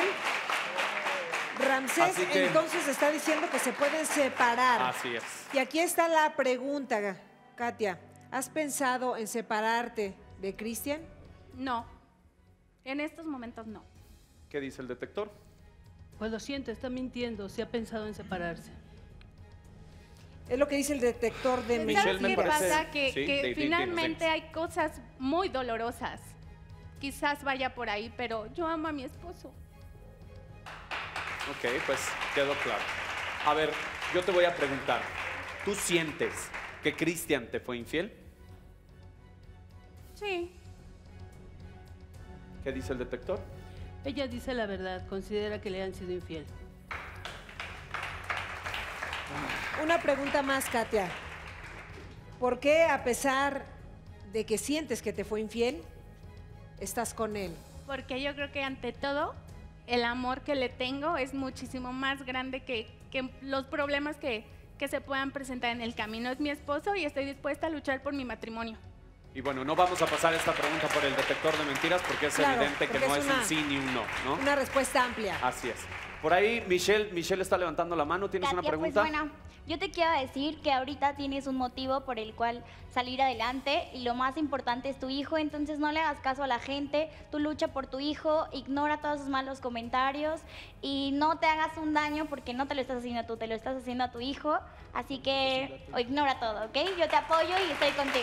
[SPEAKER 1] Ramsés
[SPEAKER 2] Así que-
[SPEAKER 1] entonces está diciendo que se pueden separar.
[SPEAKER 2] Así es.
[SPEAKER 1] Y aquí está la pregunta, Katia. ¿Has pensado en separarte de Cristian?
[SPEAKER 15] No, en estos momentos no.
[SPEAKER 2] ¿Qué dice el detector?
[SPEAKER 7] Pues lo siento, está mintiendo, si ha pensado en separarse.
[SPEAKER 1] Es lo que dice el detector de
[SPEAKER 15] ¿Sabes
[SPEAKER 2] Michelle, me
[SPEAKER 15] qué
[SPEAKER 2] parece-
[SPEAKER 15] pasa? Que,
[SPEAKER 2] Sí,
[SPEAKER 15] que
[SPEAKER 2] di- di-
[SPEAKER 15] finalmente
[SPEAKER 2] dinos,
[SPEAKER 15] hay cosas muy dolorosas. Quizás vaya por ahí, pero yo amo a mi esposo.
[SPEAKER 2] Ok, pues quedó claro. A ver, yo te voy a preguntar. ¿Tú sientes que Cristian te fue infiel?
[SPEAKER 15] Sí.
[SPEAKER 2] ¿Qué dice el detector?
[SPEAKER 7] Ella dice la verdad, considera que le han sido infiel.
[SPEAKER 1] Una pregunta más, Katia. ¿Por qué, a pesar de que sientes que te fue infiel, estás con él?
[SPEAKER 15] Porque yo creo que ante todo, el amor que le tengo es muchísimo más grande que, que los problemas que, que se puedan presentar en el camino. Es mi esposo y estoy dispuesta a luchar por mi matrimonio.
[SPEAKER 2] Y bueno, no vamos a pasar esta pregunta por el detector de mentiras porque es
[SPEAKER 1] Claro,
[SPEAKER 2] evidente que
[SPEAKER 1] porque
[SPEAKER 2] no
[SPEAKER 1] es
[SPEAKER 2] es,
[SPEAKER 1] una-
[SPEAKER 2] un sí ni un no, ¿no?
[SPEAKER 1] Una respuesta amplia.
[SPEAKER 2] Así es. Por ahí, Michelle, Michelle está levantando la mano. ¿Tienes una
[SPEAKER 9] Katia,
[SPEAKER 2] pregunta?
[SPEAKER 9] Pues bueno, yo te quiero decir que ahorita tienes un motivo por el cual salir adelante y lo más importante es tu hijo, entonces no le hagas caso a la gente, tú lucha por tu hijo, ignora todos sus malos comentarios y no te hagas un daño porque no te lo estás haciendo tú, te lo estás haciendo a tu hijo, así que ignora todo, ¿ok? Yo te apoyo y estoy contigo.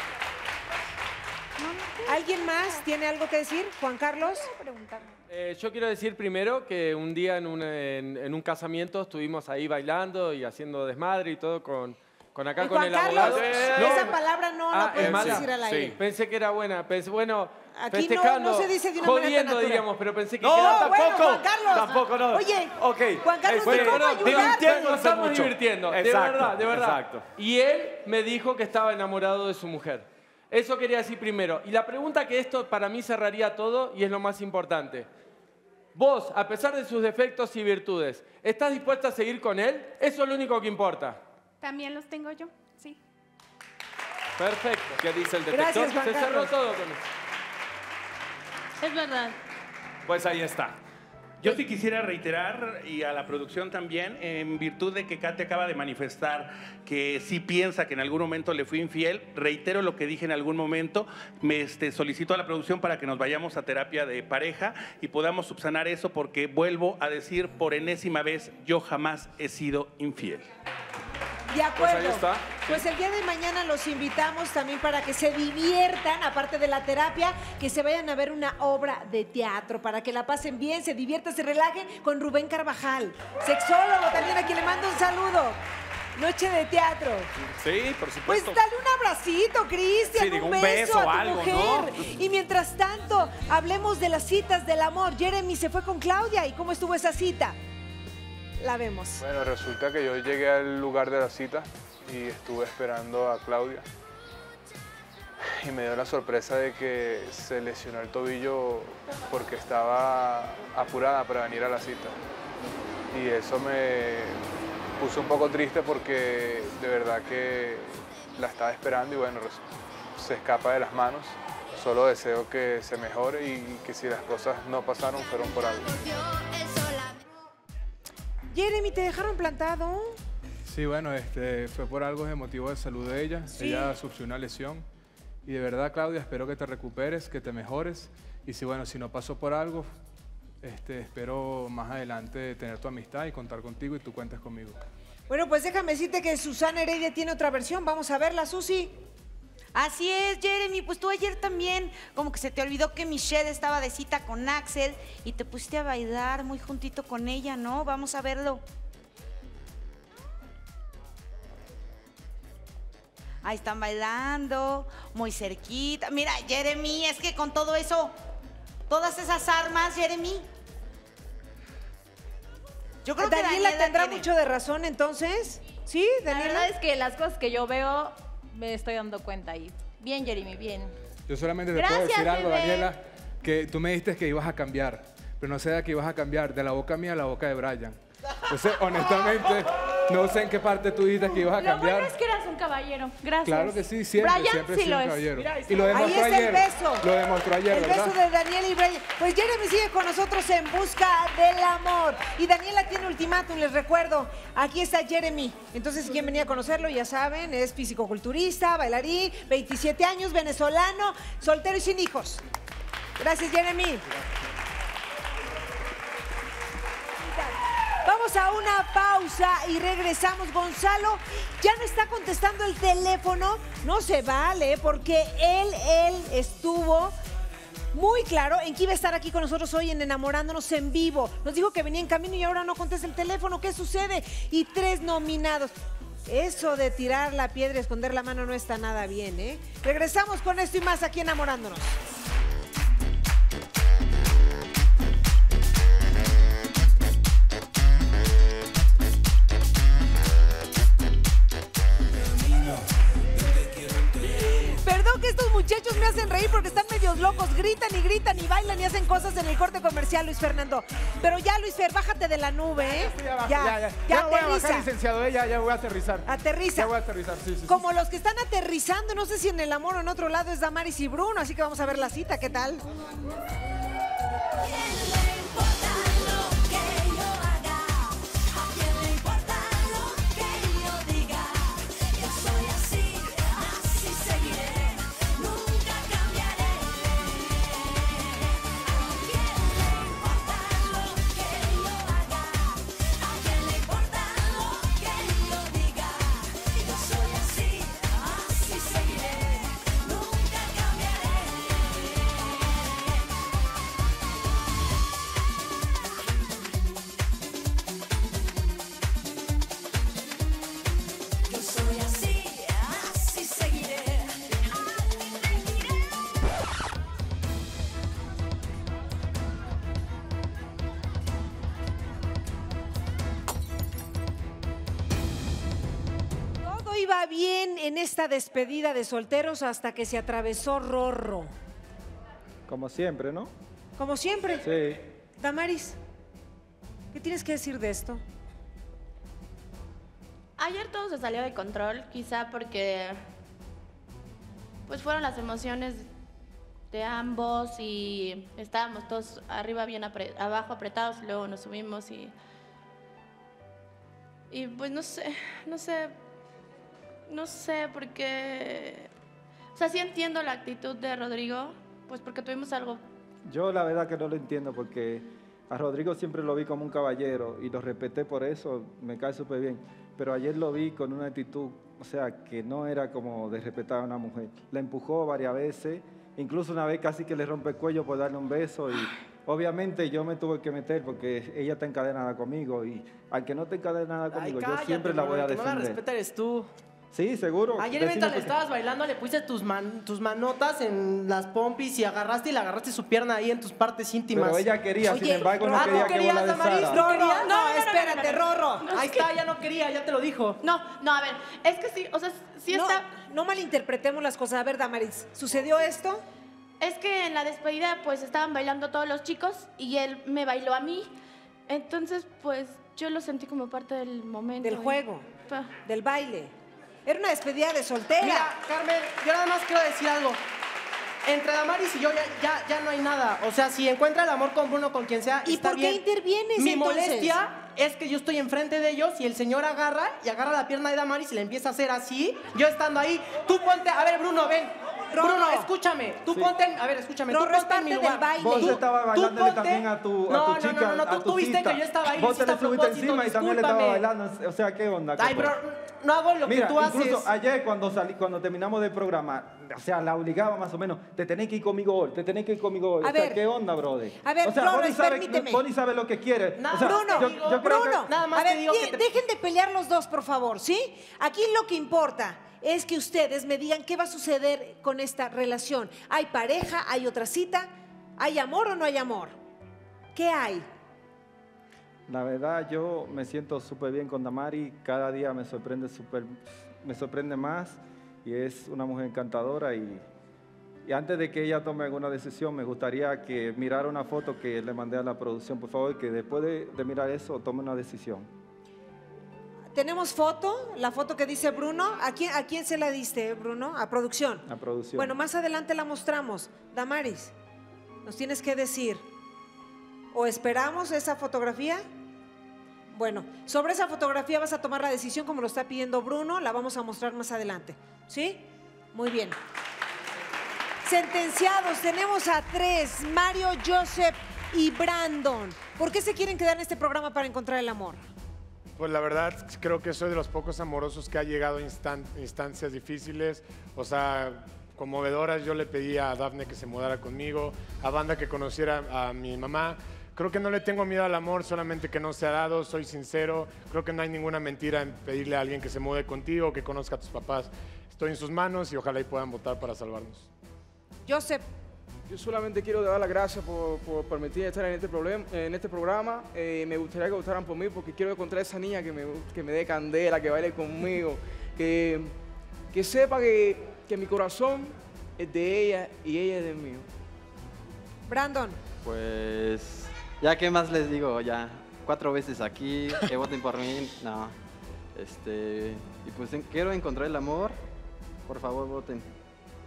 [SPEAKER 1] ¿Alguien más tiene algo que decir? Juan Carlos.
[SPEAKER 21] Eh, yo quiero decir primero que un día en un, en, en un casamiento estuvimos ahí bailando y haciendo desmadre y todo con, con acá
[SPEAKER 1] Y
[SPEAKER 21] con
[SPEAKER 1] Juan
[SPEAKER 21] el
[SPEAKER 1] Carlos,
[SPEAKER 21] abogado.
[SPEAKER 1] esa palabra no la
[SPEAKER 21] Ah,
[SPEAKER 1] podemos
[SPEAKER 21] es mala.
[SPEAKER 1] decir al aire.
[SPEAKER 21] Sí. Pensé que era buena. Pensé, bueno,
[SPEAKER 1] Aquí no-
[SPEAKER 21] festejando,
[SPEAKER 1] no se dice de una manera tan
[SPEAKER 21] jodiendo,
[SPEAKER 1] natural.
[SPEAKER 21] diríamos, pero pensé que
[SPEAKER 2] No,
[SPEAKER 21] quedaba-
[SPEAKER 2] tampoco.
[SPEAKER 1] Bueno, Juan Carlos.
[SPEAKER 2] Tampoco, no.
[SPEAKER 1] Oye,
[SPEAKER 2] Ok.
[SPEAKER 1] Juan Carlos,
[SPEAKER 2] Este,
[SPEAKER 1] ¿cómo
[SPEAKER 21] Pero
[SPEAKER 1] ayudarte?
[SPEAKER 21] divirtiéndonos estamos
[SPEAKER 2] mucho.
[SPEAKER 21] divirtiendo, de
[SPEAKER 2] Exacto,
[SPEAKER 21] verdad, de verdad.
[SPEAKER 2] exacto.
[SPEAKER 21] Y él me dijo que estaba enamorado de su mujer. Eso quería decir primero. Y la pregunta que esto para mí cerraría todo y es lo más importante. Vos, a pesar de sus defectos y virtudes, ¿estás dispuesta a seguir con él? Eso es lo único que importa.
[SPEAKER 15] También los tengo yo, sí.
[SPEAKER 21] Perfecto.
[SPEAKER 2] ¿Qué dice el detector?
[SPEAKER 1] Gracias, Juan
[SPEAKER 21] Se cerró
[SPEAKER 1] Carlos.
[SPEAKER 21] todo con eso.
[SPEAKER 7] Es verdad.
[SPEAKER 2] Pues ahí está.
[SPEAKER 20] Yo sí quisiera reiterar, y a la producción también, en virtud de que Katy acaba de manifestar que sí piensa que en algún momento le fui infiel, reitero lo que dije en algún momento, me este, solicito a la producción para que nos vayamos a terapia de pareja y podamos subsanar eso, porque vuelvo a decir por enésima vez, yo jamás he sido infiel.
[SPEAKER 1] De acuerdo.
[SPEAKER 20] Pues ahí está.
[SPEAKER 1] Pues el día de mañana los invitamos también para que se diviertan, aparte de la terapia, que se vayan a ver una obra de teatro, para que la pasen bien, se diviertan, se relajen con Rubén Carvajal, sexólogo también, a quien le mando un saludo. Noche de teatro.
[SPEAKER 20] Sí, por
[SPEAKER 1] Pues
[SPEAKER 20] supuesto.
[SPEAKER 1] dale un abracito, Cristian,
[SPEAKER 20] Sí, digo,
[SPEAKER 1] un
[SPEAKER 20] un
[SPEAKER 1] beso,
[SPEAKER 20] beso
[SPEAKER 1] a tu
[SPEAKER 20] o algo,
[SPEAKER 1] mujer.
[SPEAKER 20] ¿no?
[SPEAKER 1] Y mientras tanto, hablemos de las citas del amor. Jeremy se fue con Claudia. ¿Y cómo estuvo esa cita? La vemos.
[SPEAKER 11] Bueno, resulta que yo llegué al lugar de la cita y estuve esperando a Claudia. Y me dio la sorpresa de que se lesionó el tobillo porque estaba apurada para venir a la cita. Y eso me puso un poco triste porque de verdad que la estaba esperando y bueno, se escapa de las manos. Solo deseo que se mejore y que si las cosas no pasaron, fueron por algo.
[SPEAKER 1] Jeremy, ¿te dejaron plantado?
[SPEAKER 11] Sí, bueno, este, fue por algo de motivo de salud de ella.
[SPEAKER 1] Sí.
[SPEAKER 11] Ella sufrió una lesión. Y de verdad, Claudia, espero que te recuperes, que te mejores. Y si, bueno, si no pasó por algo, este, espero más adelante tener tu amistad y contar contigo y tú cuentes conmigo.
[SPEAKER 1] Bueno, pues déjame decirte que Susana Heredia tiene otra versión. Vamos a verla, Susi.
[SPEAKER 12] Así es, Jeremy, pues tú ayer también como que se te olvidó que Michelle estaba de cita con Axel y te pusiste a bailar muy juntito con ella, ¿no? Vamos a verlo. Ahí están bailando, muy cerquita. Mira, Jeremy, es que con todo eso, todas esas armas, Jeremy. Yo creo que
[SPEAKER 1] Daniela
[SPEAKER 12] Daniela
[SPEAKER 1] tendrá
[SPEAKER 12] tiene.
[SPEAKER 1] mucho de razón, entonces. ¿Sí,
[SPEAKER 13] La
[SPEAKER 1] Daniela?
[SPEAKER 13] verdad es que las cosas que yo veo me estoy dando cuenta ahí. Bien, Jeremy, bien.
[SPEAKER 11] Yo solamente te
[SPEAKER 13] Gracias,
[SPEAKER 11] puedo decir algo,
[SPEAKER 13] bebé.
[SPEAKER 11] Daniela, que tú me dijiste que ibas a cambiar, pero no sé de qué ibas a cambiar, de la boca mía a la boca de Brian. Entonces, honestamente, no sé en qué parte tú dijiste que ibas a
[SPEAKER 13] Lo
[SPEAKER 11] cambiar.
[SPEAKER 13] bueno es que eras un caballero. Gracias.
[SPEAKER 11] Claro que sí, siempre,
[SPEAKER 13] Brian
[SPEAKER 11] siempre he
[SPEAKER 13] sí
[SPEAKER 11] sido
[SPEAKER 13] lo
[SPEAKER 11] un
[SPEAKER 13] es.
[SPEAKER 11] caballero.
[SPEAKER 13] Mira,
[SPEAKER 11] Y lo
[SPEAKER 1] Ahí
[SPEAKER 11] demostró
[SPEAKER 1] está
[SPEAKER 11] ayer.
[SPEAKER 1] el beso.
[SPEAKER 11] Lo demostró ayer,
[SPEAKER 1] El
[SPEAKER 11] ¿verdad?
[SPEAKER 1] beso de Daniela y Brian. Pues Jeremy sigue con nosotros en busca del amor. Y Daniela tiene ultimátum, les recuerdo. Aquí está Jeremy. Entonces, quien venía a conocerlo, ya saben, es fisicoculturista, bailarín, veintisiete años, venezolano, soltero y sin hijos. Gracias, Jeremy. Vamos a una pausa y regresamos. Gonzalo ya no está contestando el teléfono. No se vale porque él, él estuvo muy claro en que iba a estar aquí con nosotros hoy en Enamorándonos en vivo. Nos dijo que venía en camino y ahora no contesta el teléfono. ¿Qué sucede? Y tres nominados. Eso de tirar la piedra y esconder la mano no está nada bien, ¿eh? Regresamos con esto y más aquí Enamorándonos. Perdón que estos muchachos me hacen reír porque están medios locos, gritan y gritan y bailan y hacen cosas en el corte comercial, Luis Fernando. Pero ya, Luis Fer, bájate de la nube, ¿eh?
[SPEAKER 10] Ya, abajo,
[SPEAKER 1] ya,
[SPEAKER 10] ya, ya.
[SPEAKER 1] ya
[SPEAKER 10] Ya voy a bajar,
[SPEAKER 1] aterriza.
[SPEAKER 10] licenciado, eh, ya, ya voy a aterrizar.
[SPEAKER 1] Aterriza.
[SPEAKER 10] Ya voy a aterrizar, sí, sí. sí.
[SPEAKER 1] Como los que están aterrizando, no sé si en el amor o en otro lado es Damaris y Bruno, así que vamos a ver la cita, ¿qué tal?
[SPEAKER 6] Yo soy así, así seguiré.
[SPEAKER 1] Todo iba bien en esta despedida de solteros hasta que se atravesó Rorro.
[SPEAKER 22] Como siempre, ¿no?
[SPEAKER 1] Como siempre.
[SPEAKER 22] Sí.
[SPEAKER 1] Damaris, ¿qué tienes que decir de esto?
[SPEAKER 24] Ayer todo se salió de control, quizá porque pues fueron las emociones de ambos y estábamos todos arriba bien apre- abajo apretados y luego nos subimos y y pues no sé, no sé, no sé porque, o sea, sí entiendo la actitud de Rodrigo, pues porque tuvimos algo.
[SPEAKER 22] Yo la verdad que no lo entiendo porque A Rodrigo siempre lo vi como un caballero y lo respeté por eso, me cae súper bien. Pero ayer lo vi con una actitud, o sea, que no era como de respetar a una mujer. La empujó varias veces, incluso una vez casi que le rompe el cuello por darle un beso y obviamente yo me tuve que meter porque ella está encadenada conmigo y al que no esté encadenada conmigo, yo siempre la voy a
[SPEAKER 8] el que no la
[SPEAKER 22] defender.
[SPEAKER 8] respeta eres tú.
[SPEAKER 22] Sí, seguro.
[SPEAKER 8] Ayer
[SPEAKER 22] Vecino,
[SPEAKER 8] mientras le
[SPEAKER 22] porque-
[SPEAKER 8] estabas bailando le pusiste tus, man- tus manotas en las pompis y agarraste y le agarraste su pierna ahí en tus partes íntimas.
[SPEAKER 22] Pero ella quería, sin
[SPEAKER 8] Oye,
[SPEAKER 22] embargo, no
[SPEAKER 8] ¿ah,
[SPEAKER 22] quería
[SPEAKER 8] tú
[SPEAKER 22] que
[SPEAKER 8] querías,
[SPEAKER 22] vos la
[SPEAKER 8] Damaris?
[SPEAKER 22] besaras.
[SPEAKER 8] ¿Tú
[SPEAKER 22] No,
[SPEAKER 8] querías?
[SPEAKER 13] no,
[SPEAKER 8] espérate,
[SPEAKER 13] Rorro.
[SPEAKER 8] Ahí está, ya no quería, ya te lo dijo.
[SPEAKER 24] No, no, a ver, es que sí, o sea, sí
[SPEAKER 1] no,
[SPEAKER 24] está...
[SPEAKER 1] No malinterpretemos las cosas. A ver, Damaris, ¿sucedió esto?
[SPEAKER 24] Es que en la despedida pues estaban bailando todos los chicos y él me bailó a mí. Entonces pues yo lo sentí como parte del momento.
[SPEAKER 1] Del
[SPEAKER 24] y-
[SPEAKER 1] juego,
[SPEAKER 24] Pa-
[SPEAKER 1] del baile. Era una despedida de soltera.
[SPEAKER 8] Mira, Carmen, yo nada más quiero decir algo. Entre Damaris y yo ya, ya, ya no hay nada. O sea, si encuentra el amor con Bruno, con quien sea,
[SPEAKER 1] ¿Y
[SPEAKER 8] está
[SPEAKER 1] por qué
[SPEAKER 8] bien.
[SPEAKER 1] intervienes,
[SPEAKER 8] Mi
[SPEAKER 1] entonces?
[SPEAKER 8] molestia es que yo estoy enfrente de ellos y el señor agarra y agarra la pierna de Damaris y le empieza a hacer así. Yo estando ahí, tú ponte... A ver, Bruno, ven.
[SPEAKER 1] Rorro.
[SPEAKER 8] Bruno, escúchame. Tú
[SPEAKER 22] Sí.
[SPEAKER 8] ponte... en- A ver, escúchame.
[SPEAKER 1] Rorro,
[SPEAKER 8] tú
[SPEAKER 1] es
[SPEAKER 8] ponte en mi
[SPEAKER 1] parte
[SPEAKER 8] lugar.
[SPEAKER 1] del baile.
[SPEAKER 22] Vos
[SPEAKER 8] Tú-
[SPEAKER 22] estabas
[SPEAKER 8] tú
[SPEAKER 22] bailándole
[SPEAKER 8] ponte-
[SPEAKER 22] también a tu, a
[SPEAKER 8] No,
[SPEAKER 22] tu
[SPEAKER 8] no,
[SPEAKER 22] chica,
[SPEAKER 8] no, no, no,
[SPEAKER 22] a
[SPEAKER 8] tú-
[SPEAKER 22] tu
[SPEAKER 8] tú viste
[SPEAKER 22] cita.
[SPEAKER 8] que yo estaba ahí,
[SPEAKER 22] Vos
[SPEAKER 8] lo
[SPEAKER 22] te
[SPEAKER 8] hiciste
[SPEAKER 22] le
[SPEAKER 8] a
[SPEAKER 22] subiste
[SPEAKER 8] propósito,
[SPEAKER 22] encima y también le estabas
[SPEAKER 8] discúlpame.
[SPEAKER 22] bailando. O sea, ¿qué onda? ¿Qué
[SPEAKER 8] Ay,
[SPEAKER 22] fue?
[SPEAKER 8] pero no hago lo
[SPEAKER 22] Mira,
[SPEAKER 8] que tú
[SPEAKER 22] incluso
[SPEAKER 8] haces.
[SPEAKER 22] ayer cuando salí, cuando terminamos del programa, o sea, la obligaba más o menos, te tenés que ir conmigo hoy, te tenés que ir conmigo hoy.
[SPEAKER 1] A
[SPEAKER 22] o sea,
[SPEAKER 1] ver.
[SPEAKER 22] ¿qué onda, brother?
[SPEAKER 1] A ver,
[SPEAKER 22] o sea,
[SPEAKER 1] Flores,
[SPEAKER 22] vos ni sabes,
[SPEAKER 1] permíteme.
[SPEAKER 22] vos ni sabes lo que quieres.
[SPEAKER 8] Nada
[SPEAKER 22] o sea,
[SPEAKER 8] más
[SPEAKER 1] Bruno,
[SPEAKER 22] yo, yo creo
[SPEAKER 1] Bruno,
[SPEAKER 22] que...
[SPEAKER 8] Nada más
[SPEAKER 1] a
[SPEAKER 8] te
[SPEAKER 1] ver,
[SPEAKER 8] digo
[SPEAKER 1] di-
[SPEAKER 8] que te-
[SPEAKER 1] dejen de pelear los dos, por favor, ¿sí? Aquí lo que importa es que ustedes me digan qué va a suceder con esta relación. ¿Hay pareja? ¿Hay otra cita? ¿Hay amor o no hay amor? ¿Qué hay?
[SPEAKER 22] La verdad, yo me siento súper bien con Damari, cada día me sorprende súper, me sorprende más y es una mujer encantadora y, y antes de que ella tome alguna decisión, me gustaría que mirara una foto que le mandé a la producción, por favor, que después de, de mirar eso, tome una decisión.
[SPEAKER 1] ¿Tenemos foto? La foto que dice Bruno. ¿A quién, a quién se la diste, Bruno? A producción.
[SPEAKER 22] La producción.
[SPEAKER 1] Bueno, más adelante la mostramos. Damaris, nos tienes que decir, ¿o esperamos esa fotografía? Bueno, sobre esa fotografía vas a tomar la decisión como lo está pidiendo Bruno, la vamos a mostrar más adelante. ¿Sí? Muy bien. Sentenciados, tenemos a tres, Mario, Joseph y Brandon. ¿Por qué se quieren quedar en este programa para encontrar el amor?
[SPEAKER 14] Pues la verdad creo que soy de los pocos amorosos que ha llegado a instan- instancias difíciles, o sea, conmovedoras. Yo le pedí a Dafne que se mudara conmigo, a Banda que conociera a mi mamá. Creo que no le tengo miedo al amor, solamente que no se ha dado, soy sincero. Creo que no hay ninguna mentira en pedirle a alguien que se mude contigo, que conozca a tus papás. Estoy en sus manos y ojalá y puedan votar para salvarnos.
[SPEAKER 1] Joseph.
[SPEAKER 16] Yo solamente quiero dar las gracias por, por permitirme estar en este, problem- en este programa. Eh, me gustaría que votaran por mí porque quiero encontrar a esa niña que me, que me dé candela, que baile conmigo, que, que sepa que, que mi corazón es de ella y ella es del mío.
[SPEAKER 1] Brandon.
[SPEAKER 23] Pues, ya qué más les digo, ya cuatro veces aquí, que voten por mí, no. Este, y pues en- quiero encontrar el amor, por favor voten.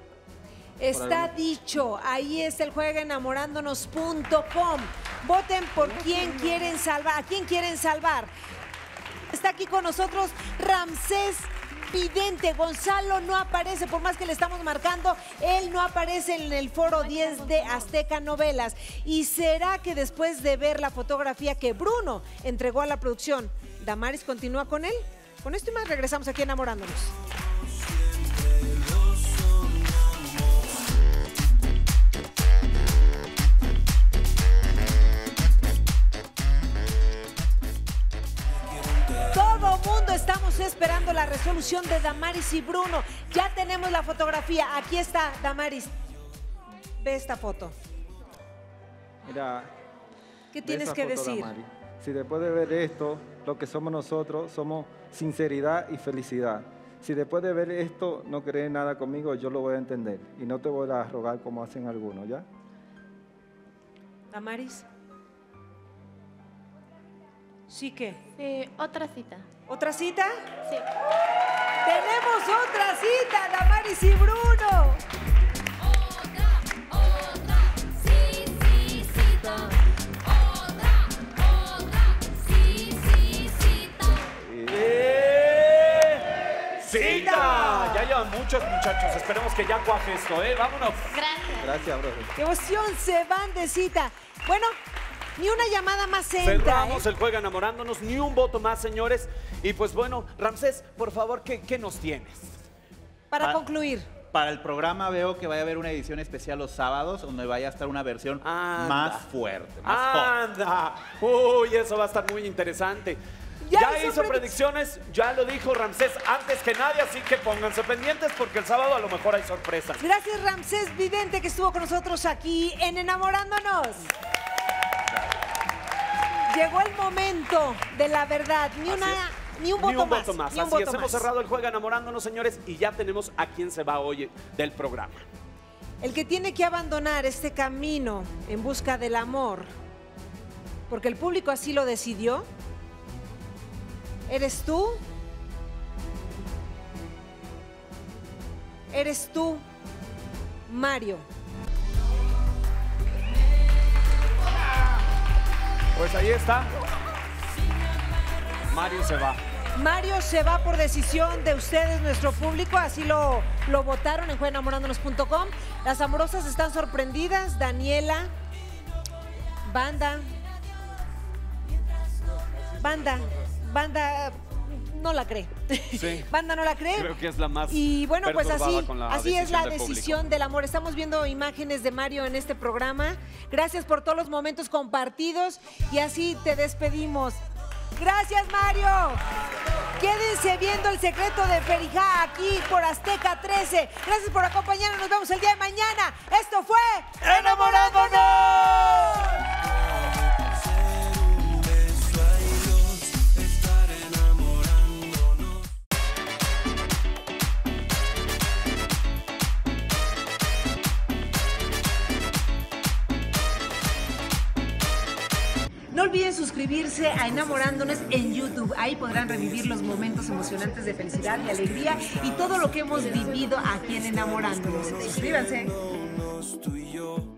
[SPEAKER 1] Está
[SPEAKER 23] algún-
[SPEAKER 1] dicho, ahí es el juega enamorándonos punto com. Voten por quién quieren salvar, a quién quieren salvar. Está aquí con nosotros Ramsés Vidente. Gonzalo no aparece, por más que le estamos marcando, él no aparece en el foro diez de Azteca Novelas. ¿Y será que después de ver la fotografía que Bruno entregó a la producción, Damaris continúa con él? Con esto y más regresamos aquí enamorándonos. Todo mundo estamos esperando la resolución de Damaris y Bruno. Ya tenemos la fotografía. Aquí está, Damaris. Ve esta foto.
[SPEAKER 22] Mira,
[SPEAKER 1] ¿Qué
[SPEAKER 22] ve
[SPEAKER 1] tienes
[SPEAKER 22] esa
[SPEAKER 1] que
[SPEAKER 22] foto,
[SPEAKER 1] decir?
[SPEAKER 22] Damari. Si después de ver esto, lo que somos nosotros, somos sinceridad y felicidad. Si después de ver esto no crees nada conmigo, yo lo voy a entender. Y no te voy a rogar como hacen algunos, ¿ya?
[SPEAKER 1] Damaris. ¿Sí qué?
[SPEAKER 24] Sí, otra cita.
[SPEAKER 1] ¿Otra cita?
[SPEAKER 24] Sí.
[SPEAKER 1] ¡Tenemos otra cita, Damaris y Bruno!
[SPEAKER 6] Sí, sí, cita. Otra, otra, sí, sí, cita.
[SPEAKER 2] ¡Eh! ¡Cita! Ya llevan muchos muchachos. Esperemos que ya cuaje esto, ¿eh? Vámonos.
[SPEAKER 24] Gracias.
[SPEAKER 22] Gracias, brother.
[SPEAKER 1] ¡Qué emoción! Se van de cita. Bueno, Ni una llamada más entra.
[SPEAKER 2] Cerramos
[SPEAKER 1] ¿eh?
[SPEAKER 2] el Juega Enamorándonos, ni un voto más, señores. Y pues bueno, Ramsés, por favor, ¿qué, qué nos tienes?
[SPEAKER 1] Para
[SPEAKER 17] Ah.
[SPEAKER 1] concluir.
[SPEAKER 17] Para el programa veo que vaya a haber una edición especial los sábados donde vaya a estar una versión
[SPEAKER 2] Anda.
[SPEAKER 17] más fuerte, más hot.
[SPEAKER 2] ¡Anda! Uy, eso va a estar muy interesante.
[SPEAKER 1] Ya
[SPEAKER 2] Ya,
[SPEAKER 1] hizo
[SPEAKER 2] hizo
[SPEAKER 1] predic-
[SPEAKER 2] predicciones, ya lo dijo Ramsés antes que nadie, así que pónganse pendientes porque el sábado a lo mejor hay sorpresas.
[SPEAKER 1] Gracias, Ramsés Vidente, que estuvo con nosotros aquí en Enamorándonos. Llegó el momento de la verdad. Ni una... Ni un voto,
[SPEAKER 2] Ni un
[SPEAKER 1] más,
[SPEAKER 2] voto más.
[SPEAKER 1] ni un
[SPEAKER 2] Así
[SPEAKER 1] voto
[SPEAKER 2] es, hemos
[SPEAKER 1] más.
[SPEAKER 2] cerrado el Juega Enamorándonos, señores, y ya tenemos a quién se va hoy del programa.
[SPEAKER 1] El que tiene que abandonar este camino en busca del amor, porque el público así lo decidió, ¿eres tú? ¿Eres tú, Mario?
[SPEAKER 2] Pues ahí está. Mario se va.
[SPEAKER 1] Mario se va por decisión de ustedes, nuestro público, así lo, lo votaron en juega enamorándonos punto com. Las amorosas están sorprendidas, Daniela, Banda, Banda, Banda no la cree.
[SPEAKER 2] Sí.
[SPEAKER 1] Banda no la cree.
[SPEAKER 2] Creo que es la más
[SPEAKER 1] Y bueno, pues
[SPEAKER 2] perturbada
[SPEAKER 1] así,
[SPEAKER 2] con la
[SPEAKER 1] así es la
[SPEAKER 2] decisión del
[SPEAKER 1] decisión
[SPEAKER 2] público.
[SPEAKER 1] del amor. Estamos viendo imágenes de Mario en este programa. Gracias por todos los momentos compartidos y así te despedimos. Gracias, Mario. Quédense viendo El Secreto de Ferijá aquí por Azteca trece. Gracias por acompañarnos. Nos vemos el día de mañana. Esto fue
[SPEAKER 2] ¡Enamorándonos!
[SPEAKER 1] No olviden suscribirse a Enamorándonos en YouTube. Ahí podrán revivir los momentos emocionantes de felicidad y alegría y todo lo que hemos vivido aquí en Enamorándonos. Suscríbanse.
[SPEAKER 6] Tú y yo.